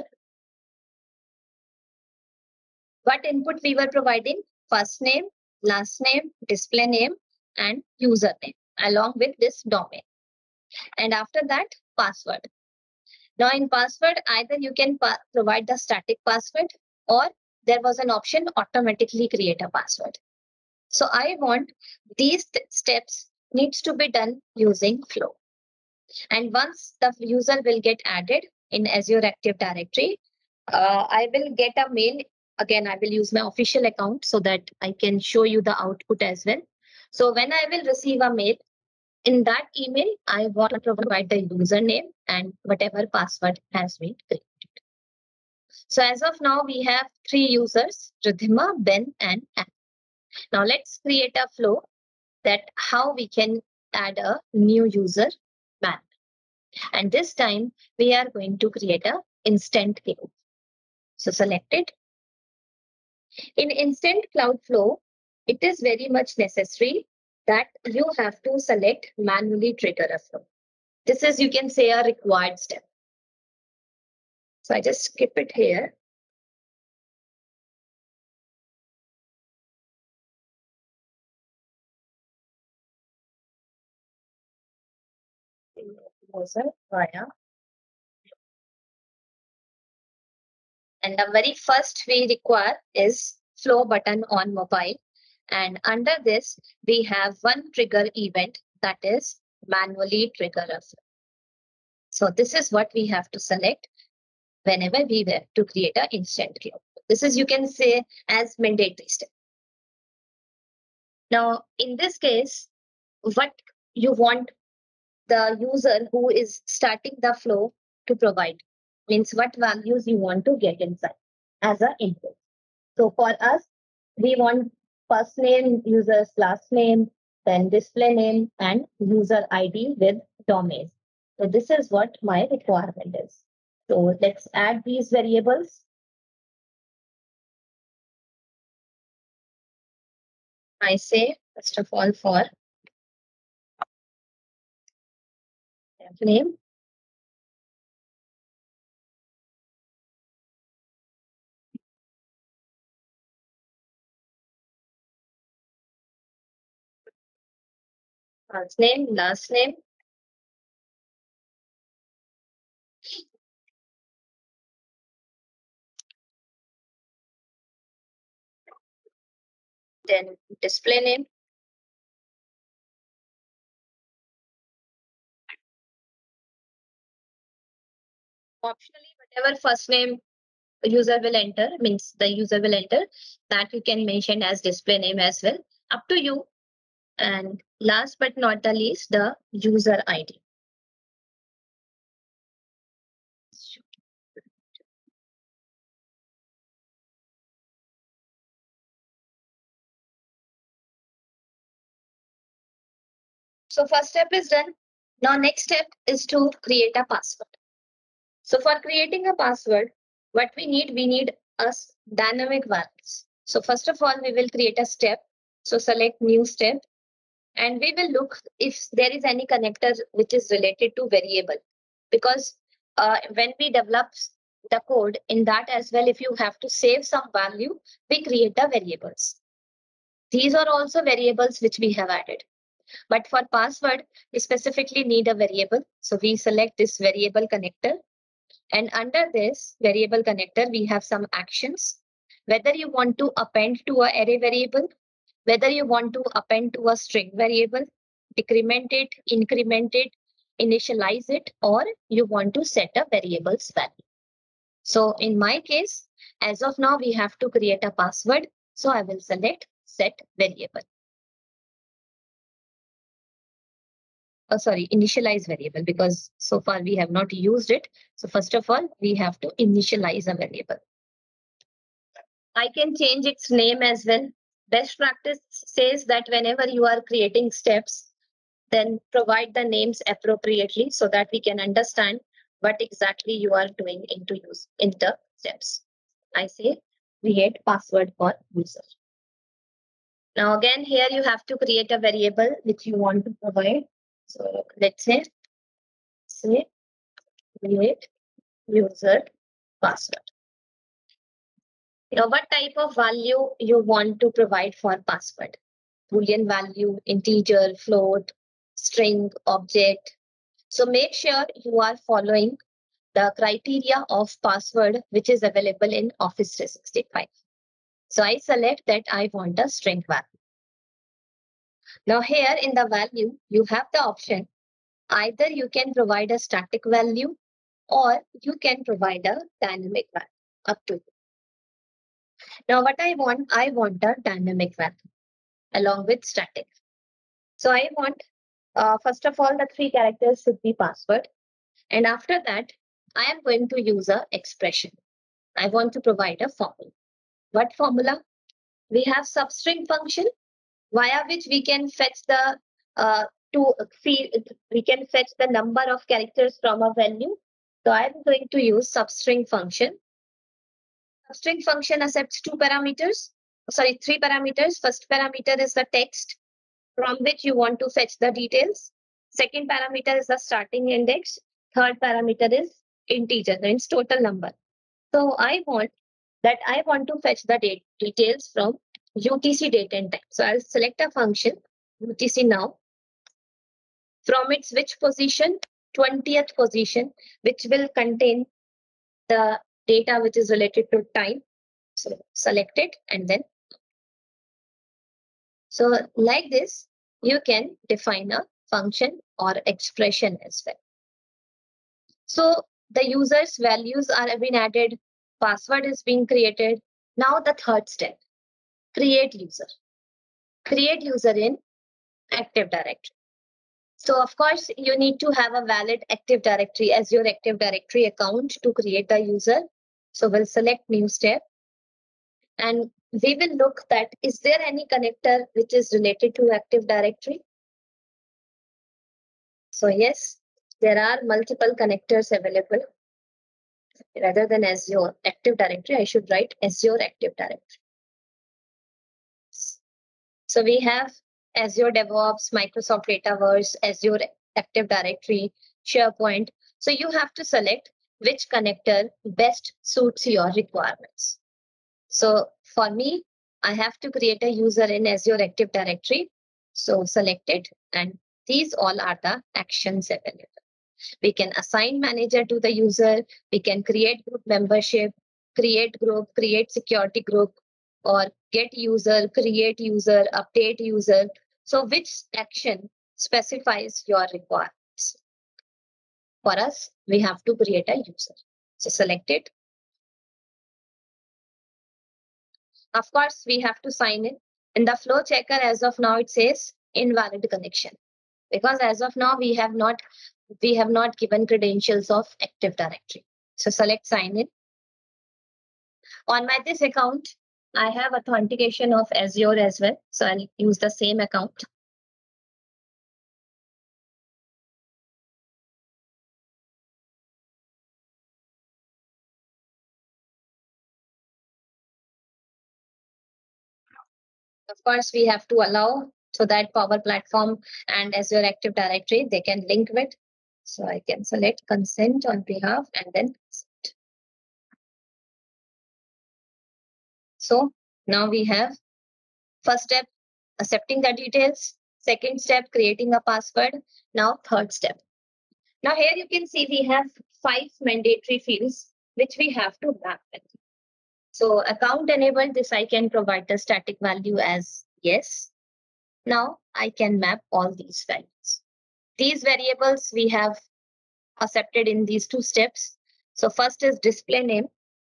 what input we were providing? First name, last name, display name, and username along with this domain. And after that, password. Now in password, either you can pa provide the static password or there was an option automatically create a password. So I want these steps needs to be done using flow. And once the user will get added in Azure Active Directory, uh, I will get a mail. Again, I will use my official account so that I can show you the output as well. So when I will receive a mail, in that email, I want to provide the username and whatever password has been created. So as of now, we have three users, Ridhima, Ben, and Anne. Now let's create a flow that how we can add a new user manually. And this time we are going to create a instant cloud. So select it. In instant cloud flow, it is very much necessary that you have to select manually trigger a flow. This is, you can say, a required step. So I just skip it here. Browser via. And the very first we require is flow button on mobile. And under this, we have one trigger event that is manually trigger a flow. So this is what we have to select whenever we were to create an instant flow. This is, you can say, as mandatory step. Now, in this case, what you want the user who is starting the flow to provide means what values you want to get inside as an input. So for us, we want first name, user's last name, then display name and user I D with domain. So this is what my requirement is. So let's add these variables. I say, first of all, for name, First name, last name, then display name, optionally whatever first name user will enter, means the user will enter, that you can mention as display name as well, up to you. And last but not the least, the user I D. So first step is done. Now next step is to create a password. So for creating a password, what we need, we need a s- dynamic values. So first of all, we will create a step. So select new step, and we will look if there is any connector which is related to variable. Because uh, when we develop the code in that as well, if you have to save some value, we create the variables. These are also variables which we have added. But for password, we specifically need a variable. So we select this variable connector. And under this variable connector, we have some actions. Whether you want to append to a array variable, whether you want to append to a string variable, decrement it, increment it, initialize it, or you want to set a variable's value. So in my case, as of now, we have to create a password. So I will select set variable. Oh, sorry, initialize variable, because so far we have not used it. So first of all, we have to initialize a variable. I can change its name as well. Best practice says that whenever you are creating steps, then provide the names appropriately so that we can understand what exactly you are doing into use in the steps. I say create password for user. Now again, here you have to create a variable which you want to provide. So let's say, say create user password. Now, what type of value you want to provide for password? Boolean value, integer, float, string, object. So make sure you are following the criteria of password which is available in Office three sixty-five. So I select that I want a string value. Now here in the value, you have the option. Either you can provide a static value or you can provide a dynamic value, up to you. Now what I want, I want a dynamic value along with static. So I want, uh, first of all, the three characters should be password. And after that, I am going to use a expression. I want to provide a formula. What formula? We have substring function via which we can fetch the uh, to see we can fetch the number of characters from a value. So I'm going to use substring function. Substring function accepts two parameters. Sorry, three parameters. First parameter is the text from which you want to fetch the details. Second parameter is the starting index. Third parameter is integer, means total number. So I want that I want to fetch the date details from U T C date and time. So I'll select a function U T C now. From its which position? twentieth position, which will contain the data which is related to time. So select it and then. So like this, you can define a function or expression as well. So the user's values are being added, password is being created. Now the third step, create user. Create user in Active Directory. So of course, you need to have a valid Active Directory as your Active Directory account to create the user. So we'll select new step. And we will look that is there any connector which is related to Active Directory? So yes, there are multiple connectors available. Rather than Azure Active Directory, I should write Azure Active Directory. So we have Azure DevOps, Microsoft Dataverse, Azure Active Directory, SharePoint. So you have to select which connector best suits your requirements. So for me, I have to create a user in Azure Active Directory. So select it and These all are the actions available. We can assign manager to the user. We can create group membership, create group, create security group, or get user, create user, update user. So which action specifies your requirements? For us, we have to create a user. So select it. Of course, we have to sign in. In the flow checker, as of now, it says invalid connection, because as of now we have not we have not given credentials of Active Directory. So select sign in. On my this account, I have authentication of Azure as well. So I'll use the same account. Of course, we have to allow so that Power Platform and Azure Active Directory, they can link with. So I can select consent on behalf and then consent. So now we have first step, accepting the details. Second step, creating a password. Now third step. Now here you can see we have five mandatory fields which we have to map with. So account enabled, this I can provide the static value as yes. Now I can map all these values. These variables we have accepted in these two steps. So first is display name.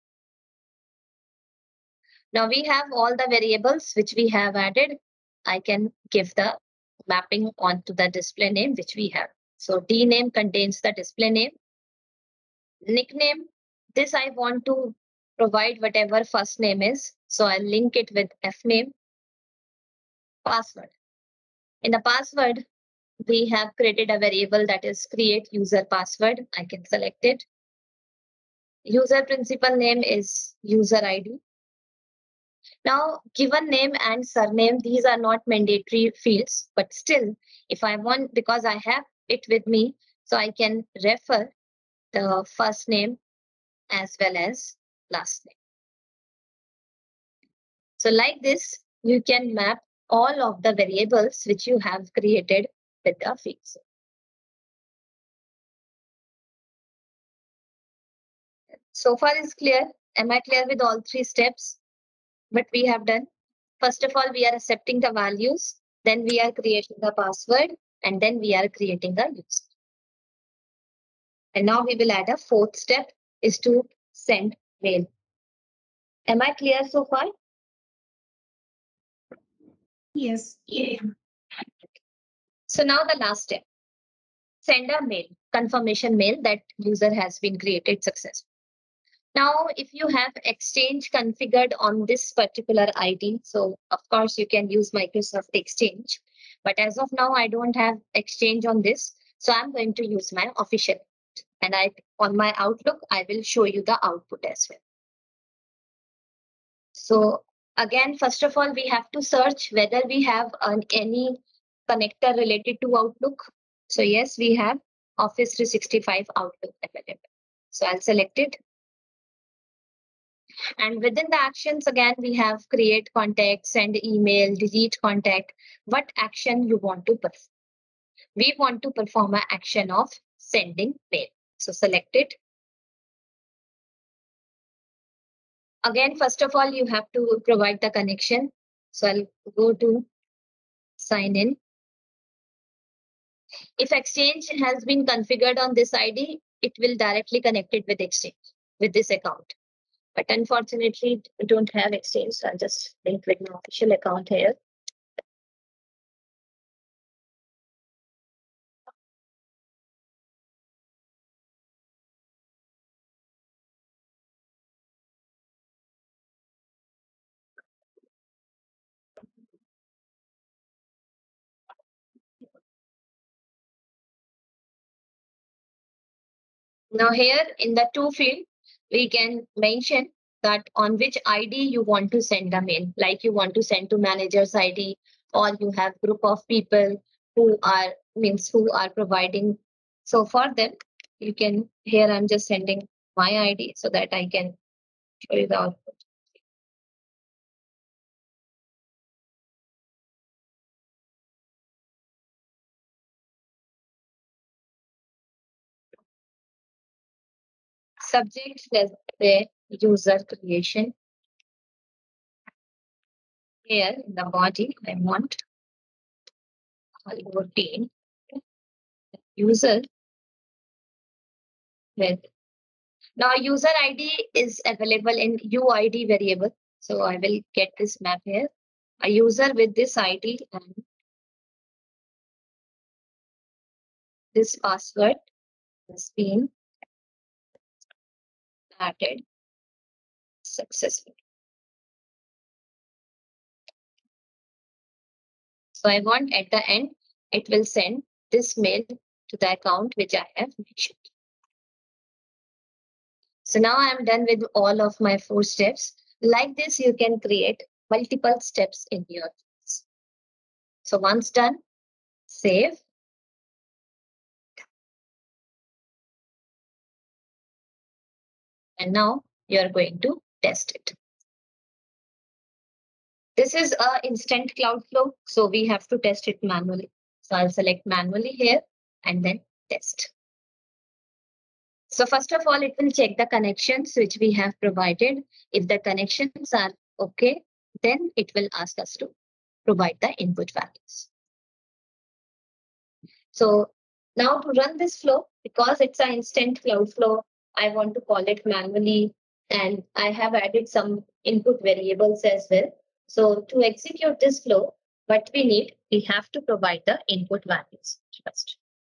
Now we have all the variables which we have added. I can give the mapping onto the display name which we have. So D name contains the display name. Nickname, this I want to provide whatever first name is. So I'll link it with F name. Password. In the password, we have created a variable that is create user password. I can select it. User principal name is user I D. Now, given name and surname, these are not mandatory fields, but still, if I want, because I have it with me, so I can refer the first name as well as last name. So like this, you can map all of the variables which you have created with the fields. So far is clear. Am I clear with all three steps? What we have done? First of all, we are accepting the values. Then we are creating the password. And then we are creating the user. And now we will add a fourth step is to send mail. Am I clear so far? Yes. Yeah. So now the last step. Send a mail, confirmation mail that user has been created successfully. Now, if you have Exchange configured on this particular I D, so of course you can use Microsoft Exchange. But as of now, I don't have Exchange on this. So I'm going to use my official. And I on my Outlook, I will show you the output as well. So again, first of all, we have to search whether we have an, any connector related to Outlook. So yes, we have Office three sixty-five Outlook available. So I'll select it. And within the actions, again, we have create contact, send email, delete contact. What action you want to perform? We want to perform an action of sending mail. So select it. Again, first of all, you have to provide the connection. So I'll go to sign in. If Exchange has been configured on this I D, it will directly connect it with Exchange, with this account. But unfortunately, we don't have Exchange. So I'll just link with my official account here. Now here in the to field, we can mention that on which I D you want to send the mail, like you want to send to manager's I D, or you have group of people who are means who are providing. So for them, you can here I'm just sending my I D so that I can show you the output. subject, let's say user creation. Here in the body, I want routine user with. Now user I D is available in U I D variable. So I will get this map here. A user with this I D and this password has been added successfully. So I want at the end, it will send this mail to the account which I have mentioned. So now I'm done with all of my four steps. Like this, you can create multiple steps in your case. So once done, save. And now you're going to test it. This is a instant Cloudflow, so we have to test it manually. So I'll select manually here and then test. So first of all, it will check the connections which we have provided. If the connections are okay, then it will ask us to provide the input values. So now to run this flow, because it's an instant Cloudflow, I want to call it manually, and I have added some input variables as well. So to execute this flow, what we need, we have to provide the input values first.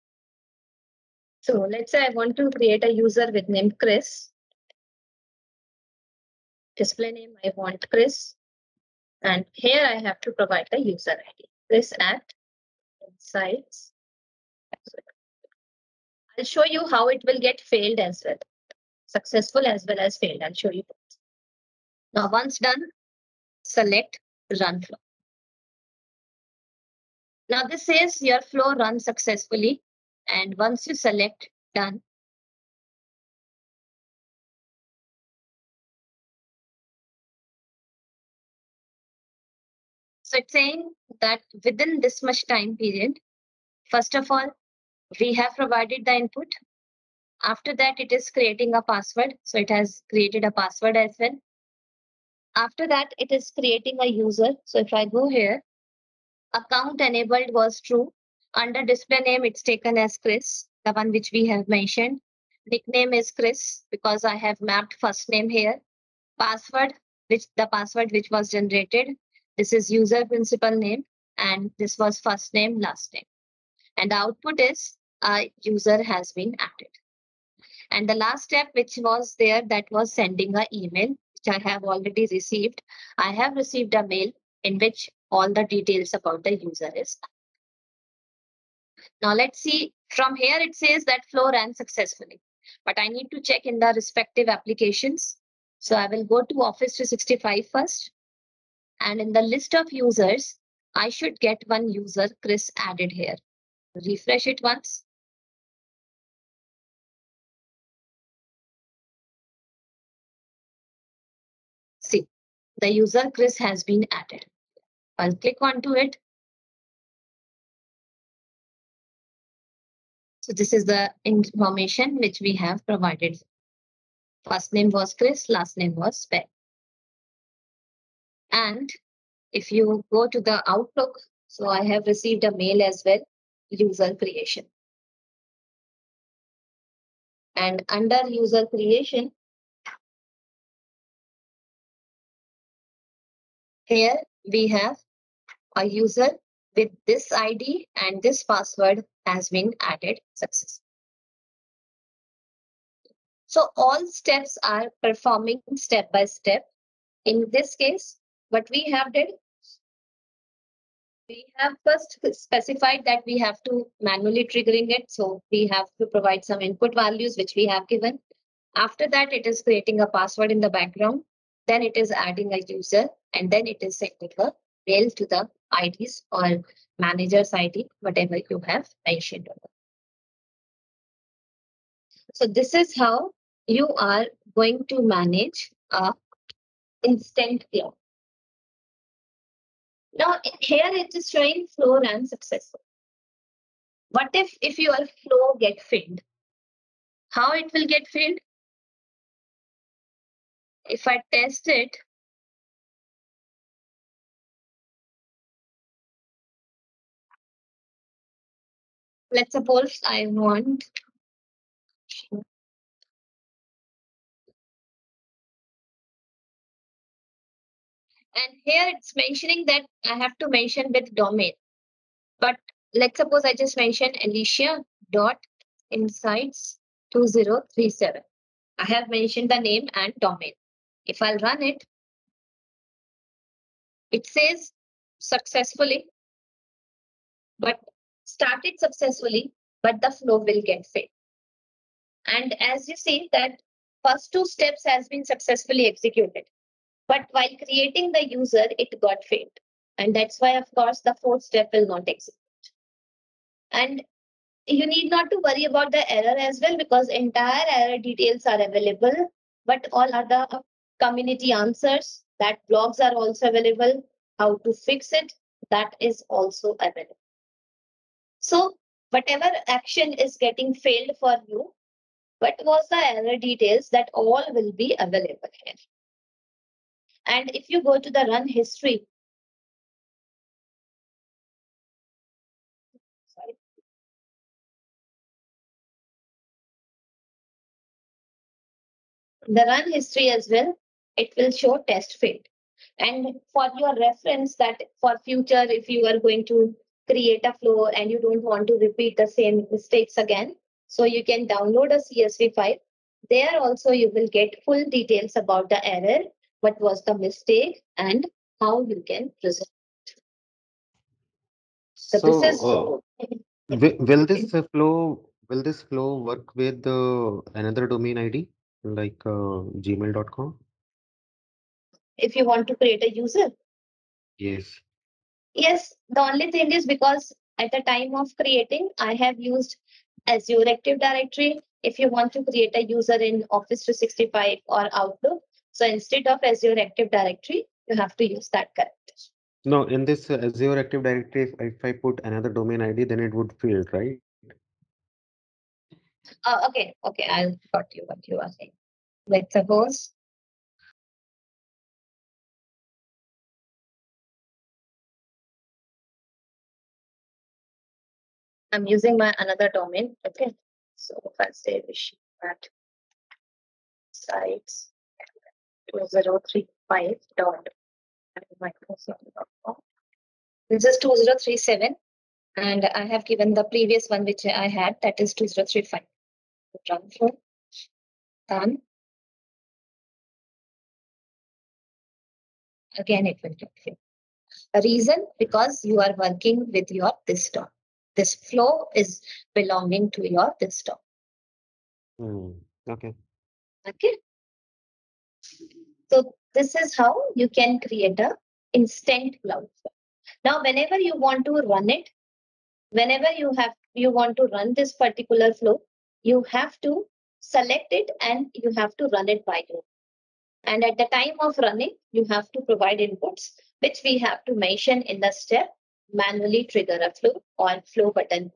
So let's say I want to create a user with name Chris. Display name, I want Chris. And here I have to provide the user I D. Chris at insights. I'll show you how it will get failed as well. Successful as well as failed. I'll show you both. Now once done, select run flow. Now this says your flow runs successfully. And once you select done, so it's saying that within this much time period, first of all, we have provided the input. After that, it is creating a password. So it has created a password as well. After that, it is creating a user. So if I go here, account enabled was true. Under display name, it's taken as Chris, the one which we have mentioned. Nickname is Chris because I have mapped first name here. Password, which the password which was generated. This is user principal name, and this was first name, last name. And the output is a user has been added. And the last step which was there, that was sending an email, which I have already received. I have received a mail in which all the details about the user is. Now let's see, from here it says that flow ran successfully, but I need to check in the respective applications. So I will go to Office three sixty-five first. And in the list of users, I should get one user, Chris, added here. Refresh it once. See, the user Chris has been added. I'll click onto it. So this is the information which we have provided. First name was Chris, last name was Ben. And if you go to the Outlook, so I have received a mail as well, user creation. And under user creation, here we have a user with this I D and this password has been added successfully. So all steps are performing step by step. In this case, what we have did, we have first specified that we have to manually triggering it. So we have to provide some input values, which we have given. After that, it is creating a password in the background. Then it is adding a user, and then it is sending a mail to the I Ds or manager's I D, whatever you have mentioned. So this is how you are going to manage a instant flow. Now here it is showing flow ran successful. What if if your flow get filled? How it will get filled? if I test it, let's suppose I want and here it's mentioning that I have to mention with domain. But let's suppose I just mention Alicia dot insights two zero three seven. I have mentioned the name and domain. If I'll run it, it says successfully, but started successfully, but the flow will get failed. And as you see that first two steps has been successfully executed, but while creating the user, it got failed. And that's why, of course, the fourth step will not execute. And you need not to worry about the error as well because entire error details are available, but all other community answers, that blogs are also available, how to fix it, that is also available. So whatever action is getting failed for you, what was the error details, that all will be available here. And if you go to the run history, sorry, the run history as well, it will show test failed. And for your reference, that for future, if you are going to create a flow and you don't want to repeat the same mistakes again, so you can download a C S V file. There also you will get full details about the error, what was the mistake, and how you can resolve. So, So, this is uh, wi- will this uh, flow will this flow work with uh, another domain I D like uh, gmail dot com? if you want to create a user. Yes. Yes, the only thing is because at the time of creating, I have used Azure Active Directory. If you want to create a user in Office three sixty-five or Outlook, so instead of Azure Active Directory, you have to use that character. No, in this uh, Azure Active Directory, if, if I put another domain I D, then it would fail, right? Uh, okay, okay, I'll got you what you are saying. Let's suppose I'm using my another domain. Okay, so if I say Rishi at sites two zero three five dot Microsoft dot com. This is two zero three seven. And I have given the previous one which I had, that is two zero three five. Run flow, done. Again, it will get failed. A reason, because you are working with your desktop. This flow is belonging to your desktop. Hmm. Okay. Okay. So this is how you can create a instant cloud flow. Now, whenever you want to run it, whenever you have you want to run this particular flow, you have to select it and you have to run it by you. And at the time of running, you have to provide inputs, which we have to mention in the step, manually trigger a flow or flow button.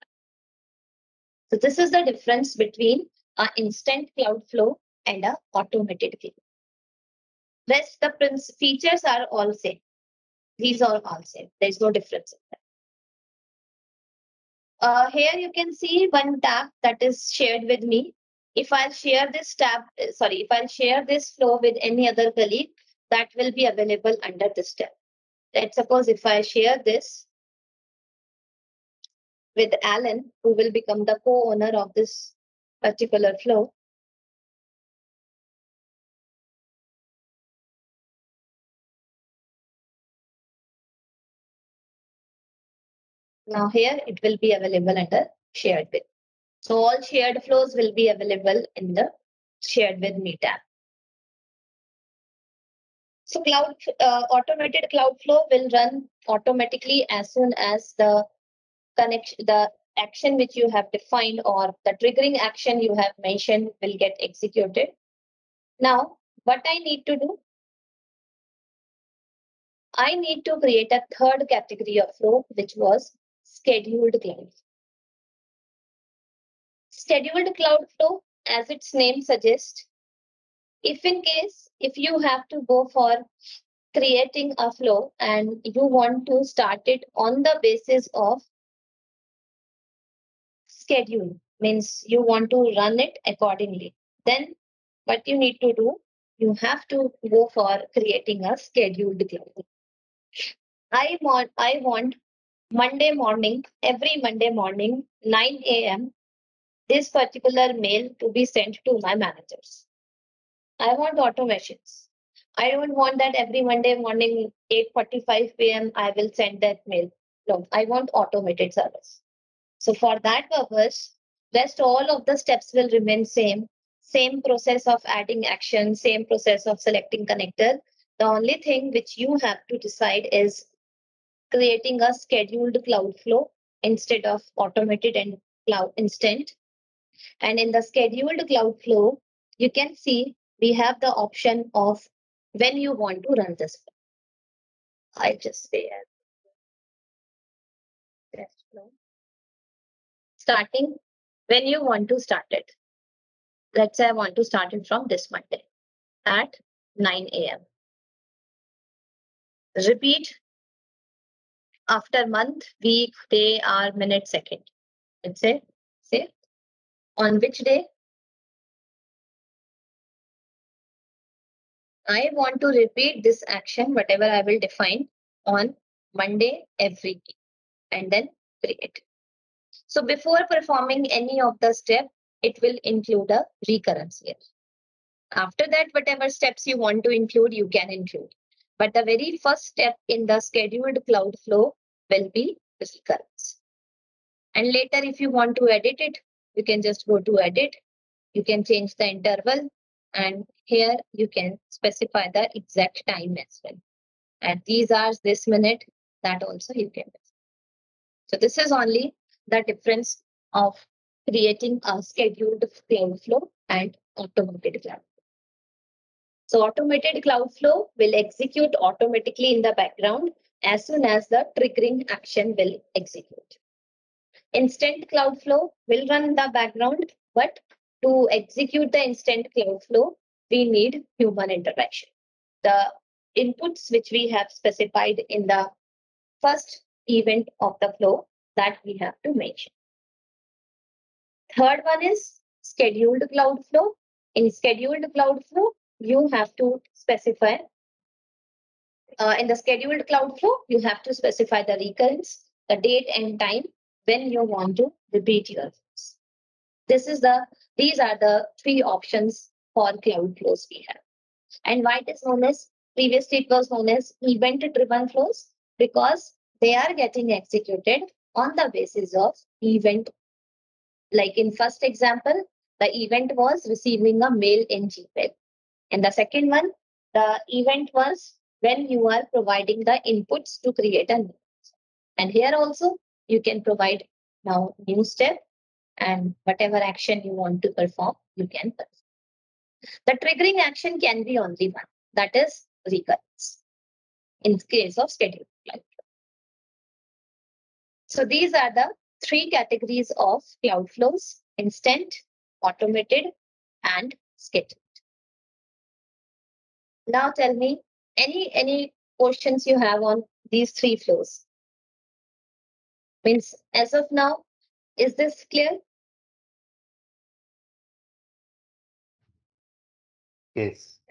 So this is the difference between an instant cloud flow and a automated flow. Rest the features are all same. These are all same. There's no difference in that. Uh, here you can see one tab that is shared with me. If I share this tab, uh, sorry, if I share this flow with any other colleague, that will be available under this tab. Let's suppose if I share this with Alan, who will become the co-owner of this particular flow. Now here it will be available under shared with. So all shared flows will be available in the shared with me tab. So cloud uh, automated cloud flow will run automatically as soon as the connection, the action which you have defined or the triggering action you have mentioned will get executed. Now, what I need to do, I need to create a third category of flow, which was scheduled cloud. Scheduled cloud flow, as its name suggests, If in case, if you have to go for creating a flow and you want to start it on the basis of schedule, means you want to run it accordingly, then what you need to do, you have to go for creating a scheduled cloud. I want, I want Monday morning, every Monday morning, nine a m, this particular mail to be sent to my managers. I want automations. I don't want that every Monday morning, eight forty-five p m, I will send that mail. No, I want automated service. So for that purpose, rest all of the steps will remain same. Same process of adding action, same process of selecting connector. The only thing which you have to decide is creating a scheduled cloud flow instead of automated and cloud instant. And in the scheduled cloud flow, you can see we have the option of when you want to run this flow. I just say as test flow. Starting when you want to start it. Let's say I want to start it from this Monday at nine a m. Repeat after month, week, day, hour, minute, second. Let's say, say on which day I want to repeat this action, whatever I will define on Monday every week, and then create. So before performing any of the step, it will include a recurrence here. After that, whatever steps you want to include, you can include. But the very first step in the scheduled cloud flow will be recurrence. And later, if you want to edit it, you can just go to edit. You can change the interval. And here you can specify the exact time as well. At these hours, this minute, that also you can do. So this is only the difference of creating a scheduled cloud flow and automated cloud. So automated cloud flow will execute automatically in the background as soon as the triggering action will execute. Instant cloud flow will run in the background, but to execute the instant cloud flow, we need human interaction. The inputs which we have specified in the first event of the flow that we have to mention. Third one is scheduled cloud flow. In scheduled cloud flow, you have to specify uh, in the scheduled cloud flow, you have to specify the recurrence, the date and time when you want to repeat your flows. This is the these are the three options for cloud flows we have. And why it is known as previously it was known as event-driven flows because they are getting executed on the basis of event. Like in first example, the event was receiving a mail in Gmail. And the second one, the event was when you are providing the inputs to create a new. And here also, you can provide now new step and whatever action you want to perform, you can perform. The triggering action can be only one, that is recurrence in case of scheduled cloud. So these are the three categories of cloud flows: instant, automated, and scheduled. Now tell me any any questions you have on these three flows. Means as of now, is this clear? Yes.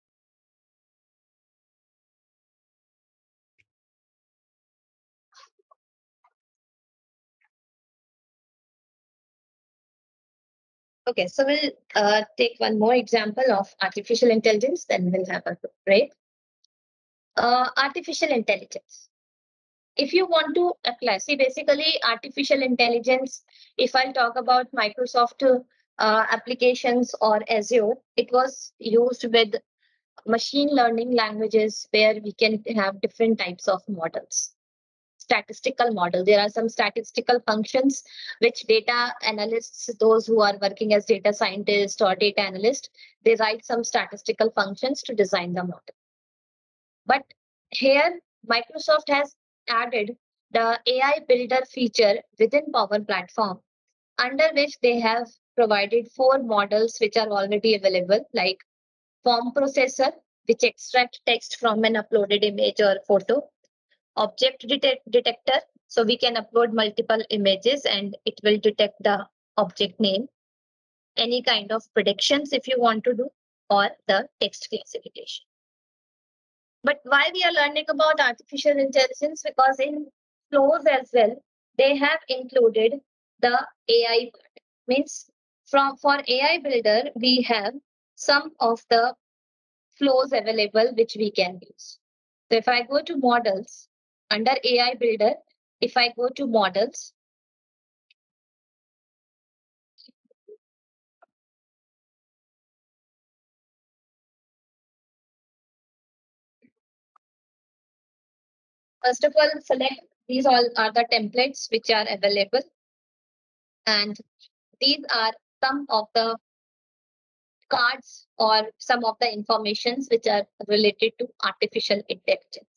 Okay, so we'll uh, take one more example of artificial intelligence, then we'll have a break. Uh, artificial intelligence. If you want to apply, see basically artificial intelligence, if I talk about Microsoft uh, applications or Azure, it was used with machine learning languages where we can have different types of models. Statistical model. There are some statistical functions which data analysts, those who are working as data scientists or data analysts, they write some statistical functions to design the model. But here, Microsoft has added the A I Builder feature within Power Platform, under which they have provided four models which are already available, like form processor, which extract text from an uploaded image or photo. Object detect detector, so we can upload multiple images and it will detect the object name. Any kind of predictions if you want to do, or the text classification. But why we are learning about artificial intelligence? Because in flows as well, they have included the A I part. Means from for A I builder, we have some of the flows available which we can use. So if I go to models under A I builder, if I go to models, first of all, select these all are the templates which are available. And these are some of the cards or some of the informations which are related to artificial intelligence.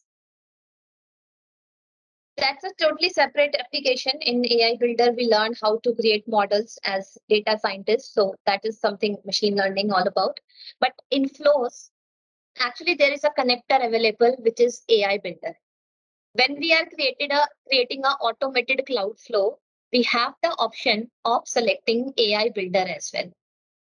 That's a totally separate application. In A I Builder, we learn how to create models as data scientists. So that is something machine learning all about. But in flows, actually there is a connector available, which is A I Builder. When we are created a, creating an automated cloud flow, we have the option of selecting A I Builder as well.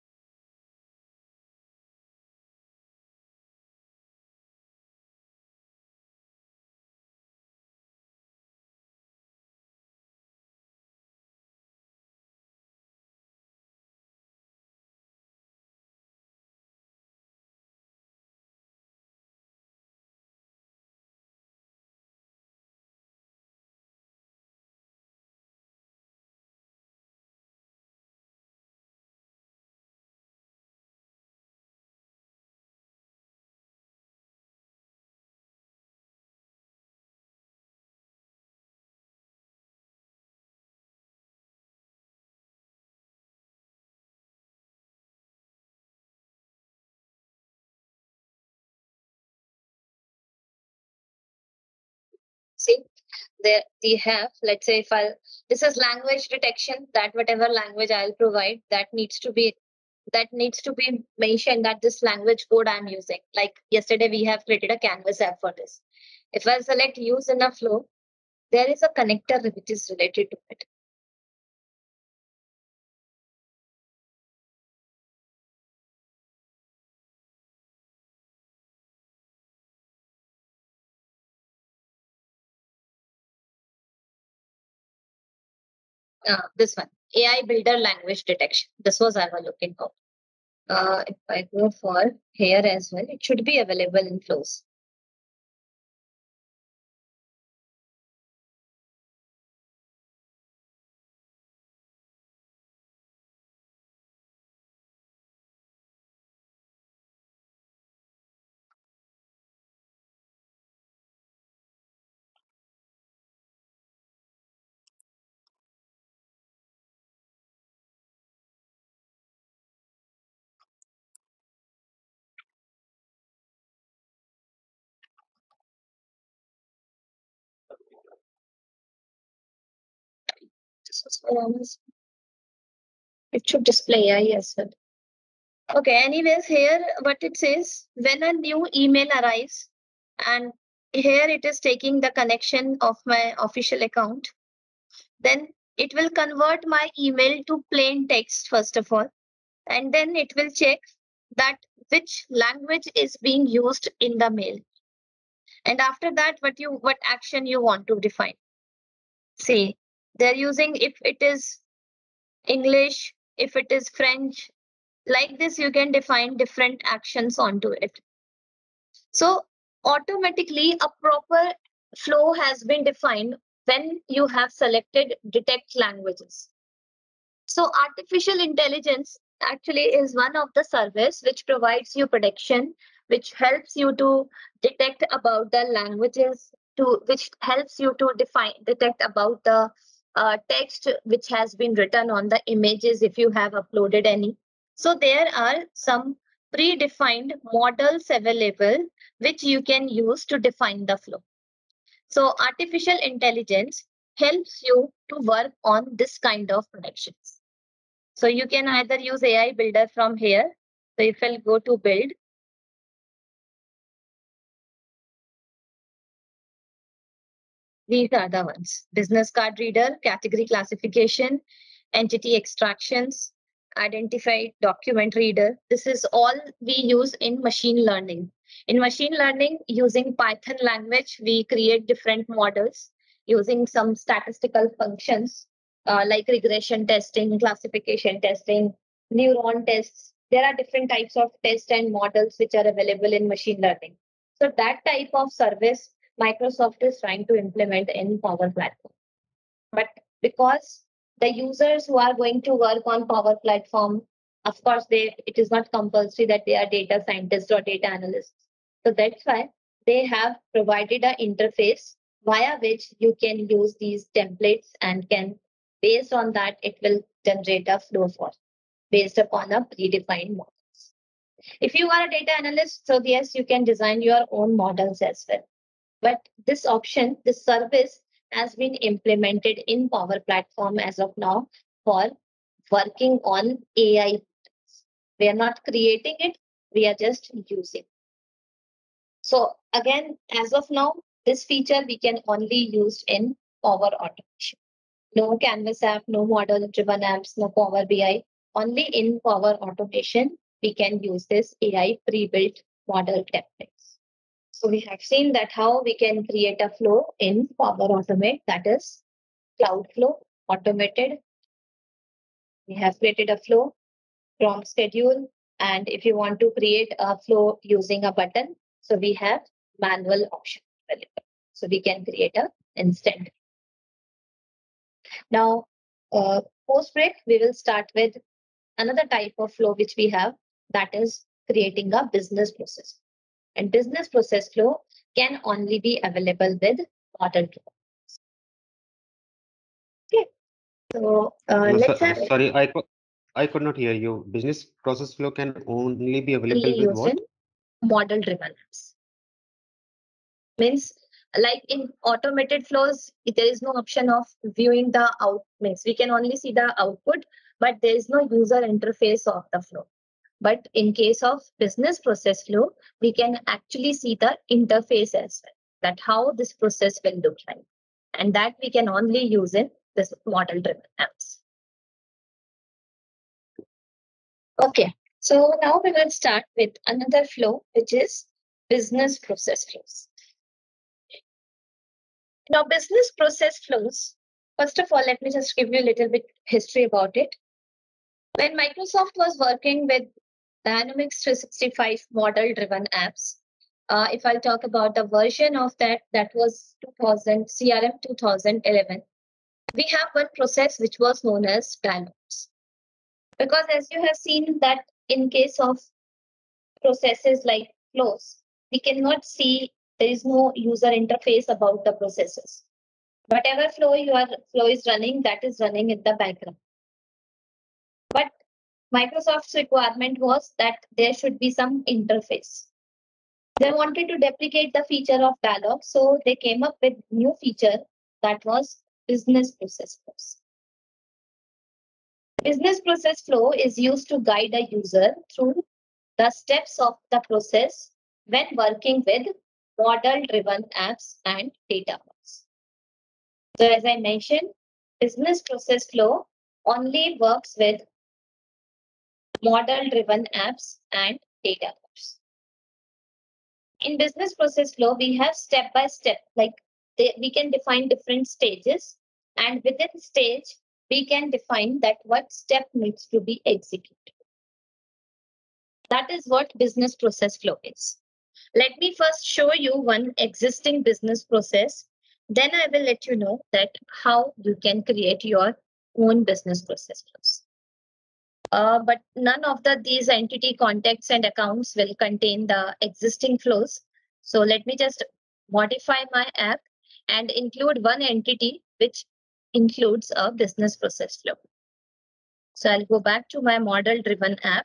See, there they have, let's say if I'll, this is language detection, that whatever language I'll provide, that needs to be, that needs to be mentioned that this language code I'm using. Like yesterday, we have created a Canvas app for this. If I select use in a flow, there is a connector which is related to it. Uh, this one, A I Builder language detection. This was I was looking for. Uh, if I go for here as well, it should be available in flows. This was for honest. It should display A I as well. Okay, anyways, here what it says, when a new email arrives, and here it is taking the connection of my official account, then it will convert my email to plain text first of all, and then it will check that which language is being used in the mail. And after that, what you what action you want to define. See, they're using if it is English, if it is French, like this, you can define different actions onto it. So automatically a proper flow has been defined when you have selected detect languages. So artificial intelligence actually is one of the service which provides you prediction, which helps you to detect about the languages, to which helps you to define detect about the uh, text which has been written on the images if you have uploaded any. So there are some predefined models available which you can use to define the flow. So artificial intelligence helps you to work on this kind of predictions. So you can either use A I Builder from here. So if I'll go to build, These are the ones: business card reader, category classification, entity extractions, identified document reader. This is all we use in machine learning. In machine learning, using Python language, we create different models using some statistical functions uh, like regression testing, classification testing, neuron tests. There are different types of tests and models which are available in machine learning. So that type of service Microsoft is trying to implement in Power Platform. But because the users who are going to work on Power Platform, of course, they it is not compulsory that they are data scientists or data analysts. So that's why they have provided an interface via which you can use these templates and can, based on that, it will generate a flow for based upon a predefined models. If you are a data analyst, so yes, you can design your own models as well. But this option, this service has been implemented in Power Platform as of now for working on A I. We are not creating it, we are just using. So again, as of now, this feature we can only use in Power Automation. No Canvas app, no model-driven apps, no Power B I. Only in Power Automation, we can use this A I pre-built model templates. So we have seen that how we can create a flow in Power Automate, that is Cloud Flow automated. We have created a flow from schedule. And if you want to create a flow using a button, so we have manual option available. So we can create a instant. Now, uh, post break, we will start with another type of flow which we have, that is creating a business process. And business process flow can only be available with model. Okay, so uh, No, let's so, have sorry, I could I could not hear you. Business process flow can only be available only with used in what? model driven apps. Means like in automated flows, there is no option of viewing the out. Means we can only see the output, but there is no user interface of the flow. But in case of business process flow, we can actually see the interface as well, that how this process will look like. And that we can only use in this model driven apps. Okay, so now we will start with another flow, which is business process flows. Now, business process flows, first of all, let me just give you a little bit history about it. When Microsoft was working with Dynamics three sixty-five model-driven apps, uh, if I'll talk about the version of that, that was two thousand C R M two thousand eleven. We have one process which was known as Dynamics. Because as you have seen that in case of processes like flows, we cannot see, there is no user interface about the processes. Whatever flow your flow is running, that is running in the background. But Microsoft's requirement was that there should be some interface. They wanted to deprecate the feature of dialog, so they came up with new feature that was business process flows. Business process flow is used to guide a user through the steps of the process when working with model-driven apps and databases. So as I mentioned, business process flow only works with model-driven apps and databases. In business process flow, we have step-by-step, like they, we can define different stages, and within stage, we can define that what step needs to be executed. That is what business process flow is. Let me first show you one existing business process. Then I will let you know that how you can create your own business process flows. Uh, but none of the these entity contacts and accounts will contain the existing flows. So let me just modify my app and include one entity which includes a business process flow. So I'll go back to my model driven app.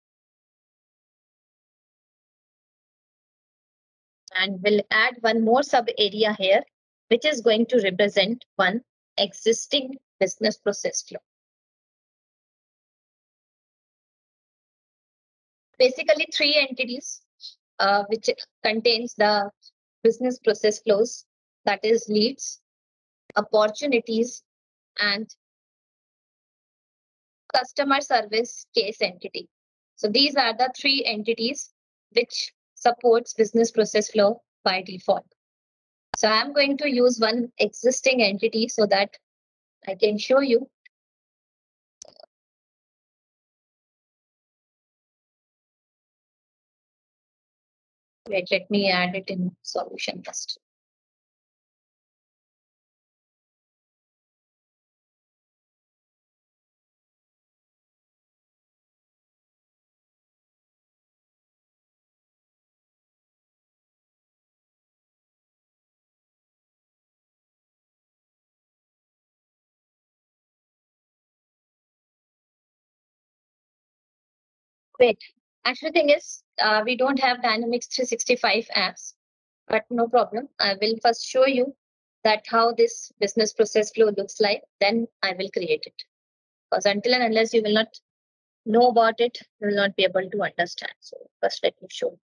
And we'll add one more sub area here, which is going to represent one existing business process flow. Basically, three entities uh, which contains the business process flows, that is leads, opportunities, and customer service case entity. So these are the three entities which supports business process flow by default. So I'm going to use one existing entity so that I can show you. Wait, let me add it in solution first. Wait, actually thing is, uh, we don't have Dynamics three sixty-five apps, but no problem. I will first show you that how this business process flow looks like, then I will create it. Because until and unless you will not know about it, you will not be able to understand. So first let me show you.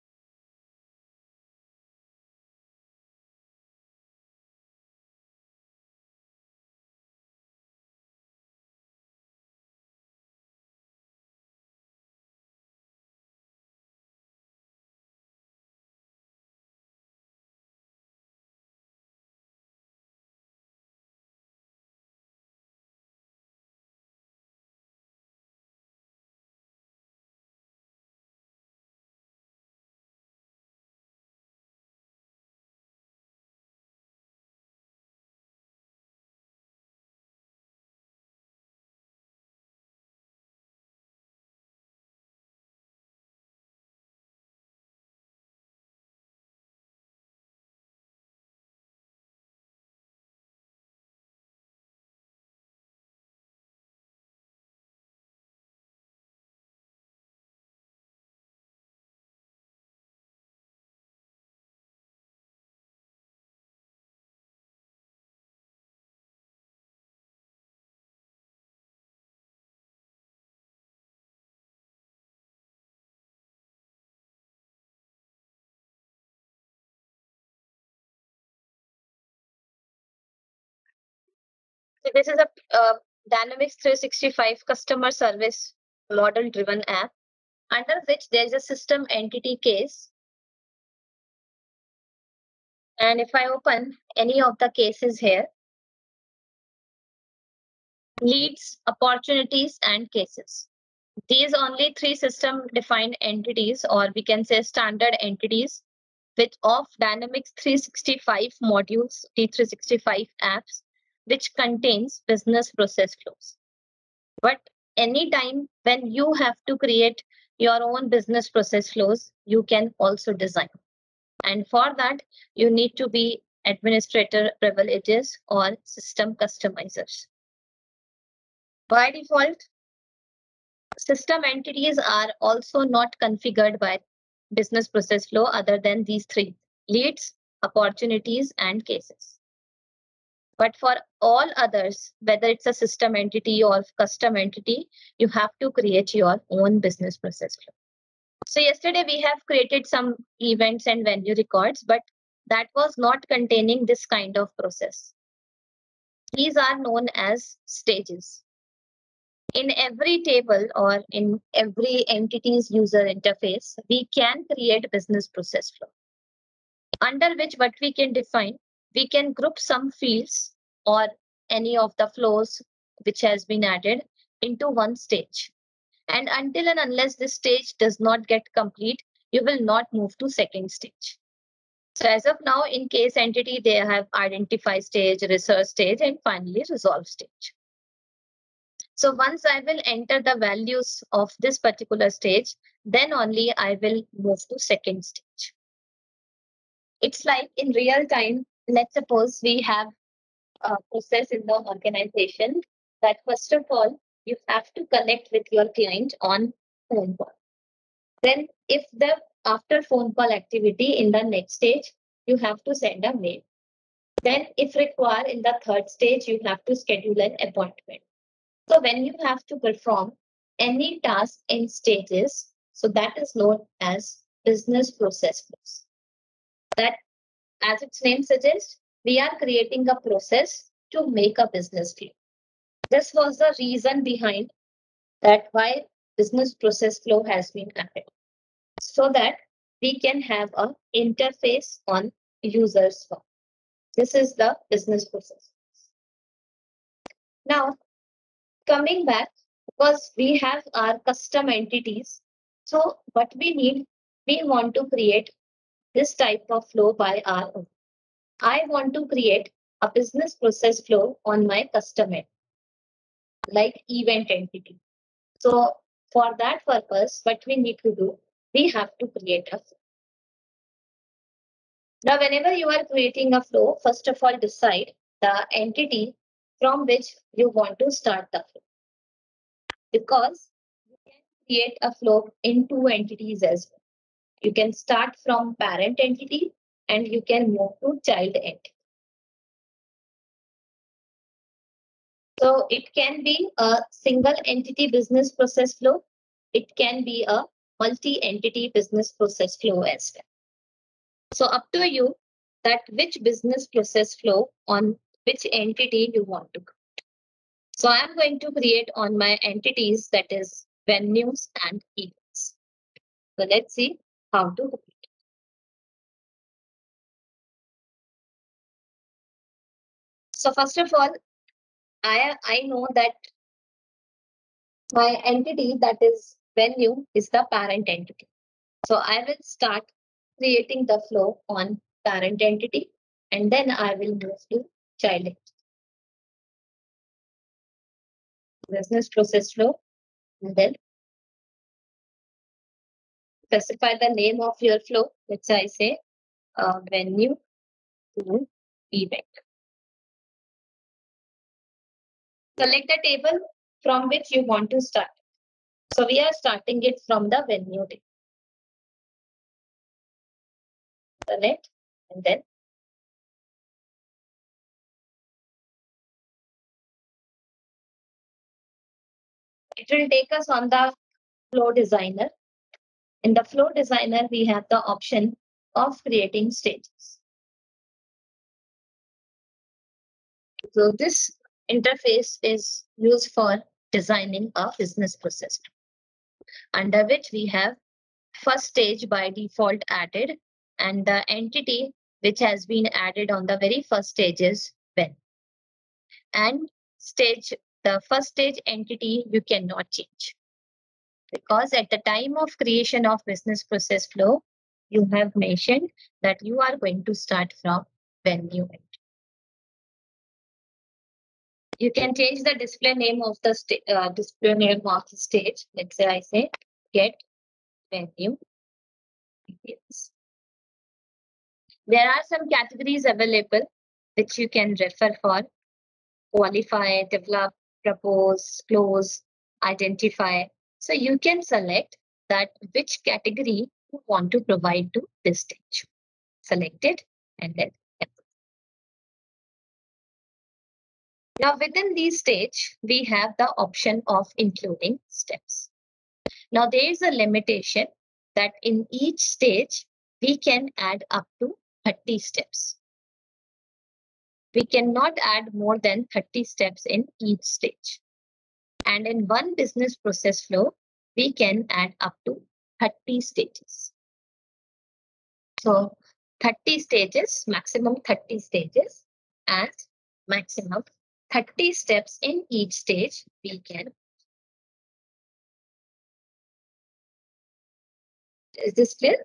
So this is a uh, Dynamics three sixty-five customer service model driven app under which there is a system entity case. And if I open any of the cases here, leads, opportunities, and cases. These only three system defined entities, or we can say standard entities, which of Dynamics three sixty-five modules, D three sixty-five apps, which contains business process flows. But anytime when you have to create your own business process flows, you can also design. And for that, you need to be administrator privileges or system customizers. By default, system entities are also not configured by business process flow other than these three: leads, opportunities, and cases. But for all others, whether it's a system entity or custom entity, you have to create your own business process flow. So yesterday we have created some events and venue records, but that was not containing this kind of process. These are known as stages. In every table or in every entity's user interface, we can create business process flow, under which what we can define, we can group some fields or any of the flows which has been added into one stage. And until and unless this stage does not get complete, you will not move to second stage. So as of now, in case entity, they have identify stage, research stage, and finally resolve stage. So once I will enter the values of this particular stage, then only I will move to second stage. It's like in real time, let's suppose we have a process in the organization that first of all, you have to connect with your client on phone call. Then if the after phone call activity in the next stage, you have to send a mail. Then if required in the third stage, you have to schedule an appointment. So when you have to perform any task in stages, so that is known as business process flows. That, as its name suggests, we are creating a process to make a business flow. This was the reason behind that why business process flow has been added, so that we can have a interface on user's phone. This is the business process. Now, coming back, because we have our custom entities, so what we need, we want to create this type of flow by our own. I want to create a business process flow on my custom entity, like event entity. So for that purpose, what we need to do, we have to create a flow. Now, whenever you are creating a flow, first of all, decide the entity from which you want to start the flow. Because you can create a flow in two entities as well. You can start from parent entity and you can move to child entity. So it can be a single entity business process flow. It can be a multi-entity business process flow as well. So up to you that which business process flow on which entity you want to create. So I'm going to create on my entities, that is venues and events. So let's see how to do it. So first of all, I, I know that my entity, that is venue, is the parent entity. So I will start creating the flow on parent entity and then I will move to child entity. Business process flow, and then specify the name of your flow, which I say uh, venue to event. Select the table from which you want to start. So we are starting it from the venue table. Select and then it will take us on the flow designer. In the flow designer, we have the option of creating stages. So this interface is used for designing a business process, under which we have first stage by default added, and the entity which has been added on the very first stage is when. And stage, the first stage entity you cannot change, because at the time of creation of business process flow, you have mentioned that you are going to start from venue. You can change the display name of the uh, display name of the stage. Let's say I say get venue details. There are some categories available which you can refer for: qualify, develop, propose, close, identify. So you can select that which category you want to provide to this stage. Select it and then now within these stage, we have the option of including steps. Now there is a limitation that in each stage, we can add up to thirty steps. We cannot add more than thirty steps in each stage. And in one business process flow, we can add up to thirty stages. So thirty stages, maximum thirty stages, and maximum thirty steps in each stage we can. Is this clear?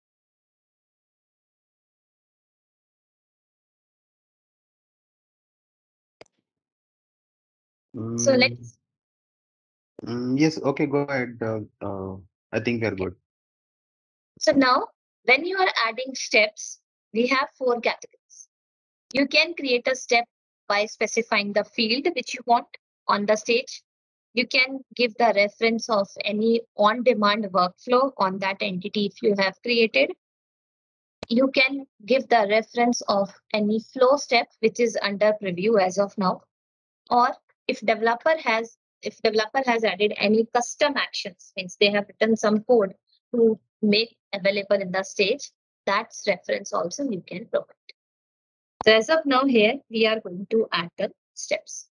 Mm, So let's. mm, yes, okay, go ahead. Uh, uh, I think we are good. So now, when you are adding steps, we have four categories. You can create a step by specifying the field which you want on the stage. You can give the reference of any on-demand workflow on that entity if you have created. You can give the reference of any flow step which is under preview as of now. Or if developer has if developer has added any custom actions, means they have written some code to make available in the stage, that's reference also you can provide. So as of now here, we are going to add the steps.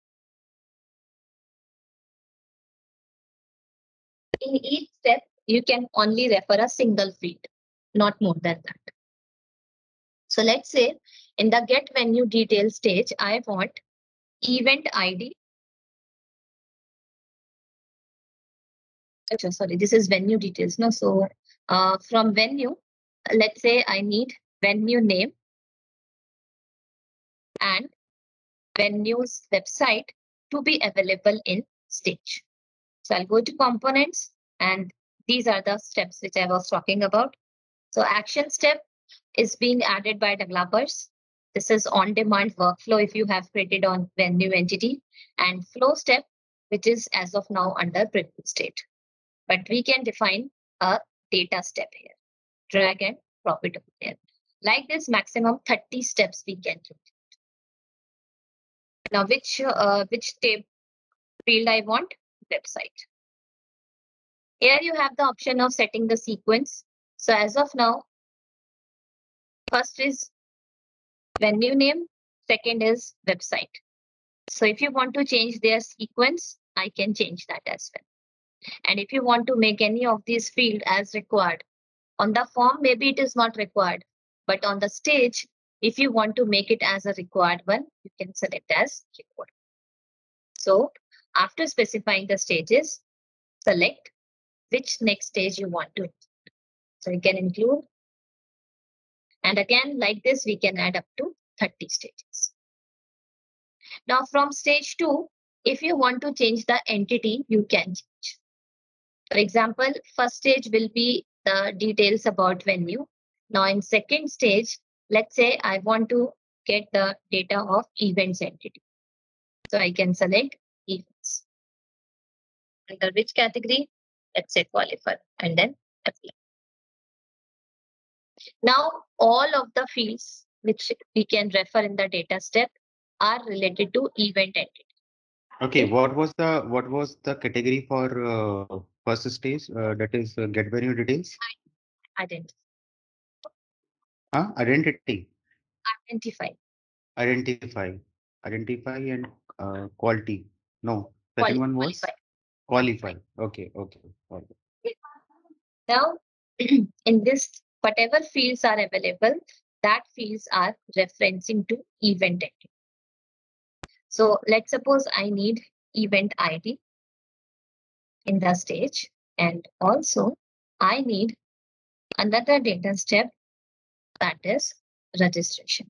In each step, you can only refer a single field, not more than that. So let's say in the get venue detail stage, I want event I D. Actually, sorry, this is venue details. No, so uh, from venue, let's say I need venue name and venue's website to be available in stage. So I'll go to components, and these are the steps which I was talking about. So action step is being added by developers. This is on-demand workflow if you have created on venue entity, and flow step, which is as of now under preview state. But we can define a data step here. Drag and drop it over there. Like this, maximum thirty steps we can do. Now, which uh, which tab field I want? Website. Here you have the option of setting the sequence. So as of now, first is venue name, second is website. So if you want to change their sequence, I can change that as well. And if you want to make any of these fields as required, on the form, maybe it is not required, but on the stage, if you want to make it as a required one, you can select as required. So after specifying the stages, select which next stage you want to include. So you can include. And again, like this, we can add up to thirty stages. Now from stage two, if you want to change the entity, you can change. For example, first stage will be the details about venue. Now in second stage, let's say I want to get the data of events entity. So I can select events. Under which category? Let's say qualifier, and then apply. Now all of the fields which we can refer in the data step are related to event entity. Okay, what was the what was the category for uh, first stage? Uh, that is uh, get venue details. Identify. Huh? Identity. Identify. Identify. Identify and uh, quality. No, second Quali- one was qualify. qualify. Okay, okay. okay. Now, in this, whatever fields are available, that fields are referencing to event entity. So let's suppose I need event I D in the stage, and also I need another data step, that is registration.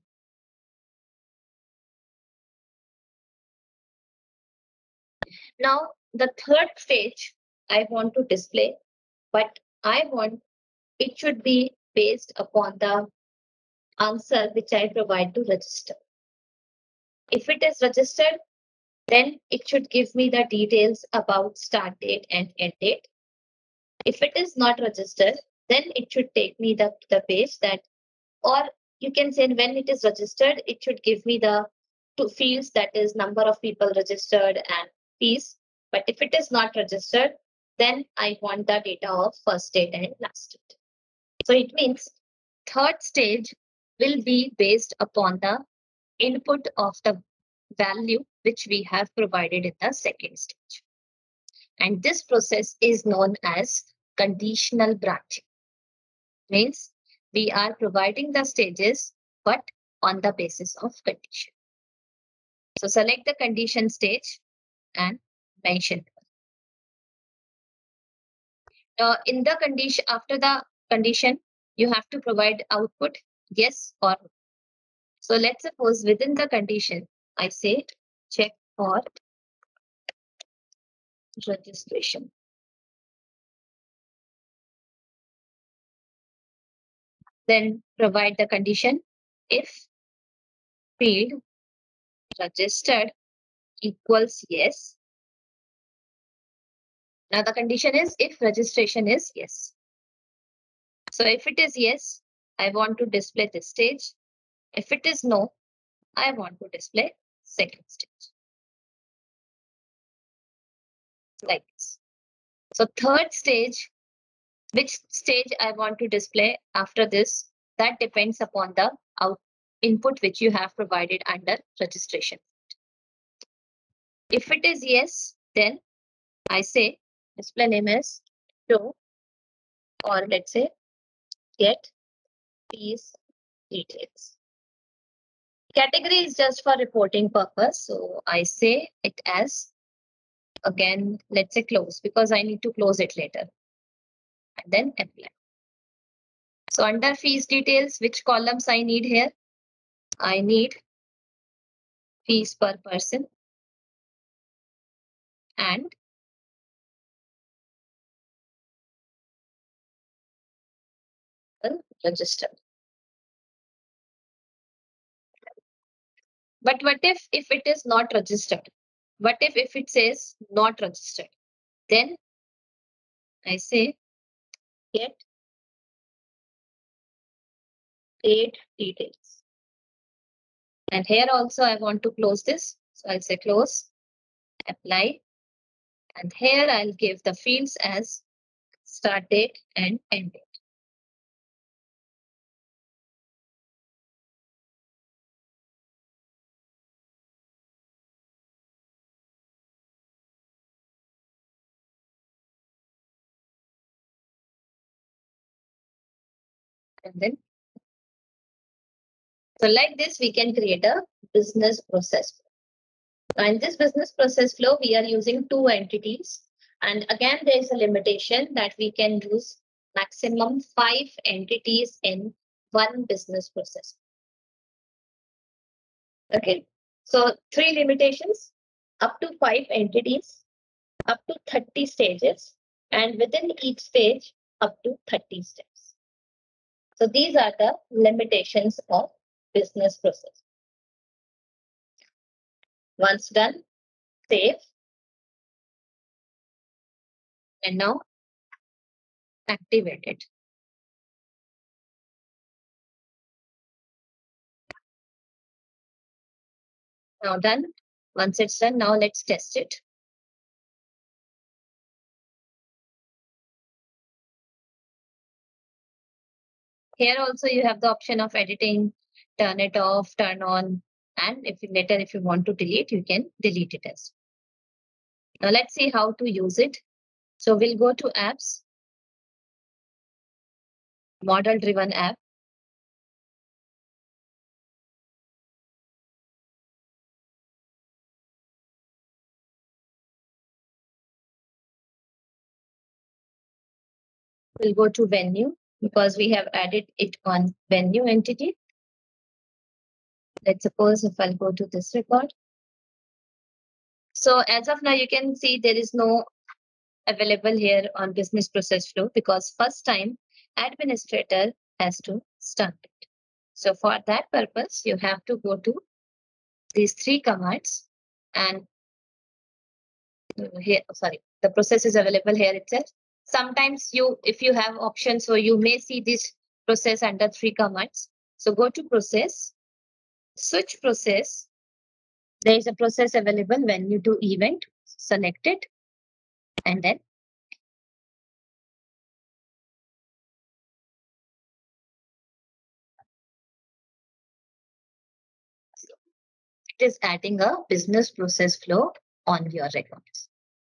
Now, the third stage I want to display, but I want it should be based upon the answer which I provide to register. If it is registered, then it should give me the details about start date and end date. If it is not registered, then it should take me the, the page that, or you can say when it is registered, it should give me the two fields, that is number of people registered and fees. But if it is not registered, then I want the data of first date and last date. So it means third stage will be based upon the input of the value which we have provided in the second stage. And this process is known as conditional branching. Means we are providing the stages, but on the basis of condition. So select the condition stage and mention. Now in the condition, after the condition, you have to provide output yes or no. So let's suppose within the condition, I say check for registration. Then provide the condition if field registered equals yes. Now the condition is if registration is yes. So if it is yes, I want to display this stage. If it is no, I want to display second stage. Like this. So third stage, which stage I want to display after this, that depends upon the out input which you have provided under registration. If it is yes, then I say display name is show, or let's say get fees details. Category is just for reporting purpose. So I say it as, again, let's say close, because I need to close it later. And then apply. So under fees details, which columns I need here? I need fees per person and register. But what if if it is not registered? What if if it says not registered? Then I say get paid details. And here also I want to close this. So I'll say close, apply. And here I'll give the fields as start date and end date. And then, so like this, we can create a business process flow. And this business process flow, we are using two entities. And again, there is a limitation that we can use maximum five entities in one business process. Okay, so three limitations: up to five entities, up to thirty stages, and within each stage, up to thirty steps. So these are the limitations of business process. Once done, save. And now activate it. Now done. Once it's done, now let's test it. Here also you have the option of editing, turn it off, turn on, and if you, later if you want to delete, you can delete it as well. Now let's see how to use it. So we'll go to apps, model driven app. We'll go to venue because we have added it on venue entity. Let's suppose if I'll go to this record. So as of now, you can see there is no available here on business process flow because first time administrator has to start it. So for that purpose, you have to go to these three commands and here, sorry, the process is available here itself. Sometimes you, if you have options, so you may see this process under three commands. So go to process, switch process. There is a process available when you do event, select it, and then it is adding a business process flow on your records.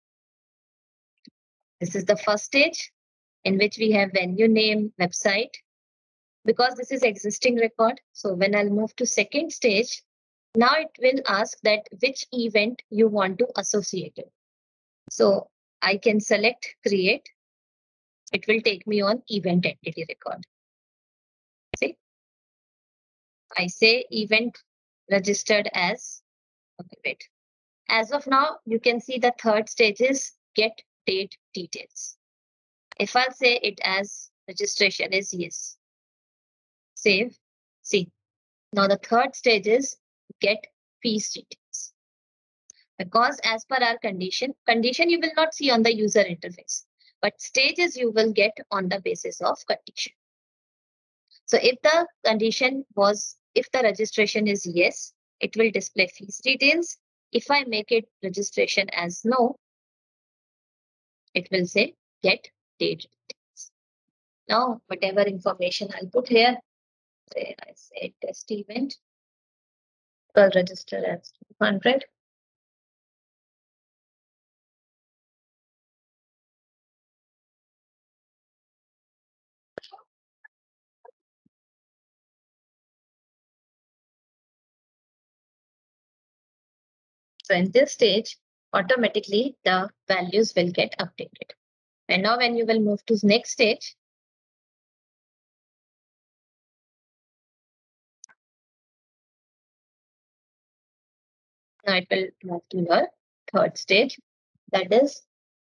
This is the first stage in which we have venue name, website, because this is existing record. So when I'll move to second stage, now it will ask that which event you want to associate it. So I can select create. It will take me on event entity record. See, I say event registered as, okay, wait. As of now, you can see the third stage is get date details. If I'll say it as registration is yes, save, see. Now the third stage is get fees details. Because as per our condition, condition you will not see on the user interface, but stages you will get on the basis of condition. So if the condition was, if the registration is yes, it will display fees details. If I make it registration as no, it will say get date details. Now, whatever information I'll put here, say I say test event, will register as two hundred. So in this stage, automatically the values will get updated. And now when you will move to the next stage, now it will move to your third stage, that is.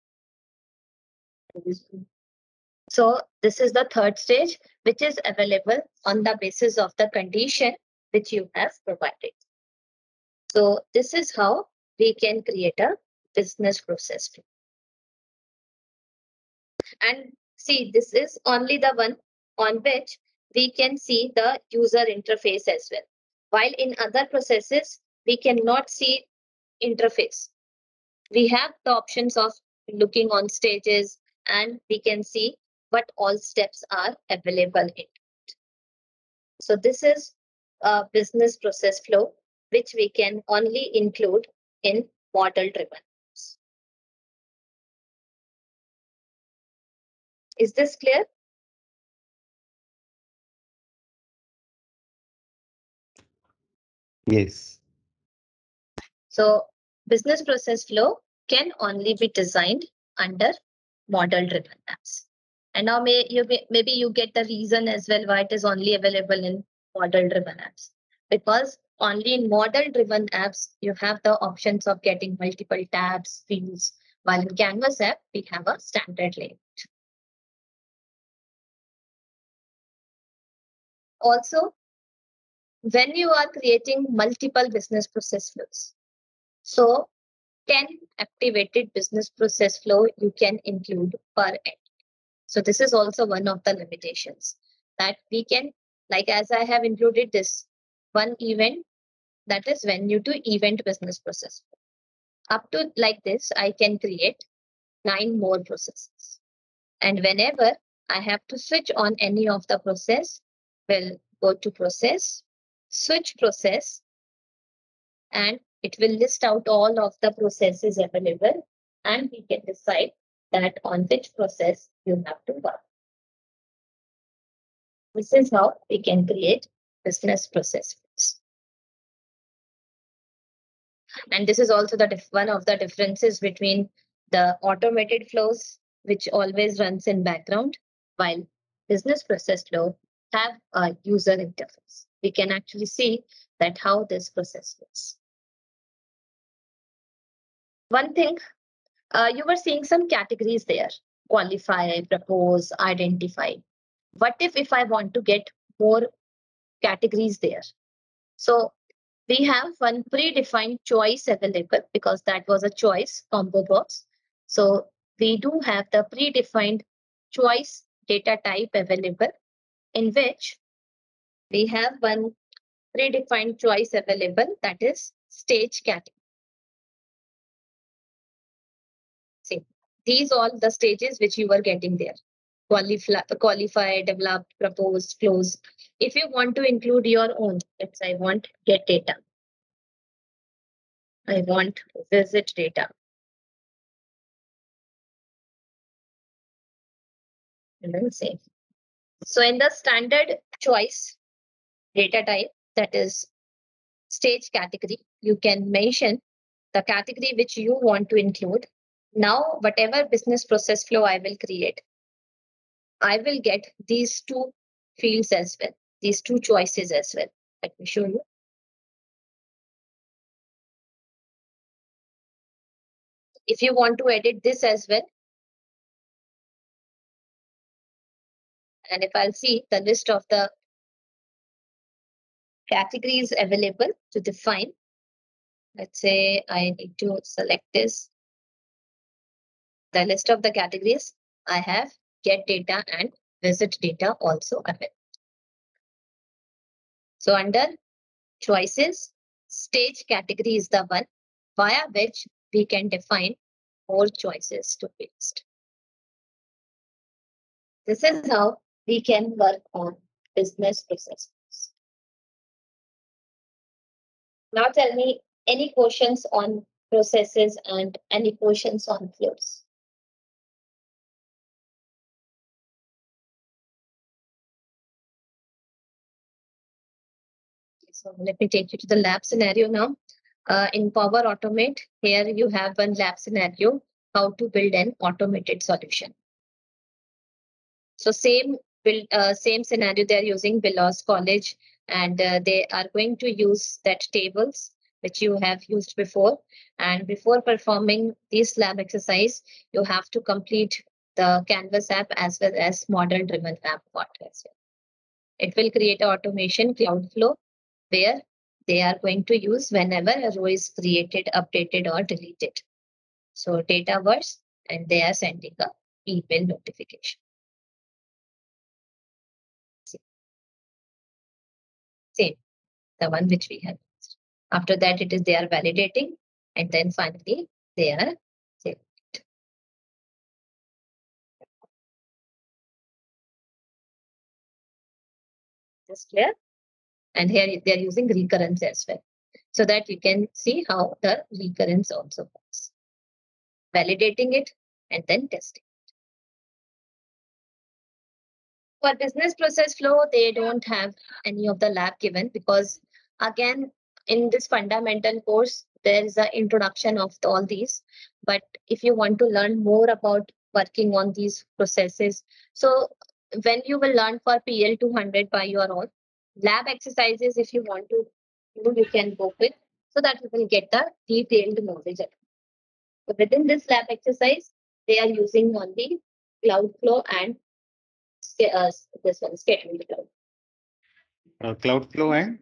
So this is the third stage, which is available on the basis of the condition which you have provided. So this is how we can create a business process flow. And see, this is only the one on which we can see the user interface as well. While in other processes, we cannot see interface. We have the options of looking on stages and we can see what all steps are available in it. So this is a business process flow, which we can only include in model driven. Is this clear? Yes. So business process flow can only be designed under model driven apps. And now may you may, maybe you get the reason as well why it is only available in model driven apps. Because only in model driven apps, you have the options of getting multiple tabs, fields, while in Canvas app, we have a standard layout. Also, when you are creating multiple business process flows, so ten activated business process flow you can include per entity. So this is also one of the limitations that we can, like as I have included this one event, that is when you do event business process flow. Up to like this, I can create nine more processes. And whenever I have to switch on any of the process, we'll go to process, switch process, and it will list out all of the processes available, and we can decide that on which process you have to work. This is how we can create business process flows. And this is also the one of the differences between the automated flows, which always runs in background, while business process flow have a user interface. We can actually see that how this process works. One thing, uh, you were seeing some categories there: qualify, propose, identify. What if if I want to get more categories there? So we have one predefined choice available because that was a choice combo box. So we do have the predefined choice data type available, in which we have one predefined choice available, that is stage category. See, these all the stages which you were getting there: qualify, qualify, developed, proposed, close. If you want to include your own, let's say I want get data, I want visit data. And then save. So in the standard choice data type, that is stage category, you can mention the category which you want to include. Now, whatever business process flow I will create, I will get these two fields as well, these two choices as well. Let me show you. If you want to edit this as well, and if I'll see the list of the categories available to define, let's say I need to select this. The list of the categories I have get data and visit data also available. So under choices, stage category is the one via which we can define more choices to be listed. This is how we can work on business processes. Now tell me any questions on processes and any questions on flows. So let me take you to the lab scenario now. Uh, in Power Automate, here you have one lab scenario, how to build an automated solution. So same build, uh, same scenario, they are using Willows College, and uh, they are going to use that tables which you have used before. And before performing this lab exercise, you have to complete the Canvas app as well as model driven app part as well. It will create an automation Cloudflow where they are going to use whenever a row is created, updated, or deleted. So Dataverse, and they are sending a email notification. Same, the one which we have used. After that, it is they are validating, and then finally they are saving it. Just clear? And here they are using recurrence as well, so that you can see how the recurrence also works. Validating it and then testing. For business process flow, they don't have any of the lab given because again, in this fundamental course, there is an introduction of all these. But if you want to learn more about working on these processes, so when you will learn for P L two hundred by your own, lab exercises, if you want to do, you can go with, so that you will get the detailed knowledge. So within this lab exercise, they are using only Cloudflow and uh, this one, scheduled cloud. Uh, Cloudflow and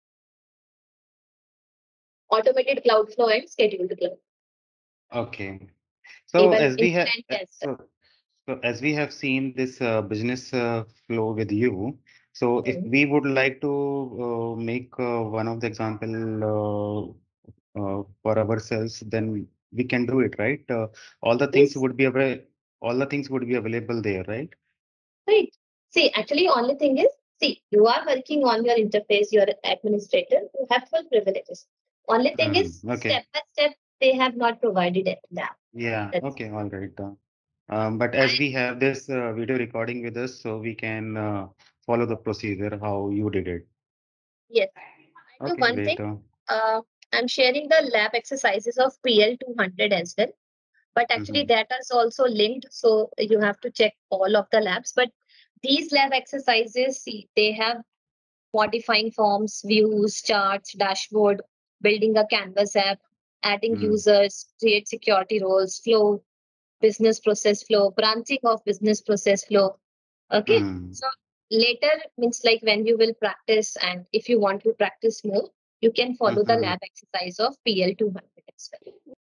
Automated Cloudflow and scheduled cloud. okay. So Even as we have instant test. so, so as we have seen this uh, business uh, flow with you, so if Mhm. we would like to uh, make uh, one of the example uh, uh, for ourselves, then we can do it, right? Uh, all the things Yes, would be available. All the things would be available there, right? right. See, actually, only thing is, see, you are working on your interface, your administrator, you have full privileges. Only thing Mm, is, okay. step by step, they have not provided it now. Yeah. That's Okay. All right. Uh, um, but I, as we have this uh, video recording with us, so we can uh, follow the procedure how you did it. yes. I do Okay. one thing. Great. Uh, Uh, I'm sharing the lab exercises of P L two hundred as well. But actually, mhm. that is also linked. So you have to check all of the labs. But these lab exercises, see, they have modifying forms, views, charts, dashboard, building a Canvas app, adding Mm, users, create security roles, flow, business process flow, branching of business process flow. Okay. mm. So later means like when you will practice, and if you want to practice more, you can follow the Mhm. lab exercise of P L two hundred as well.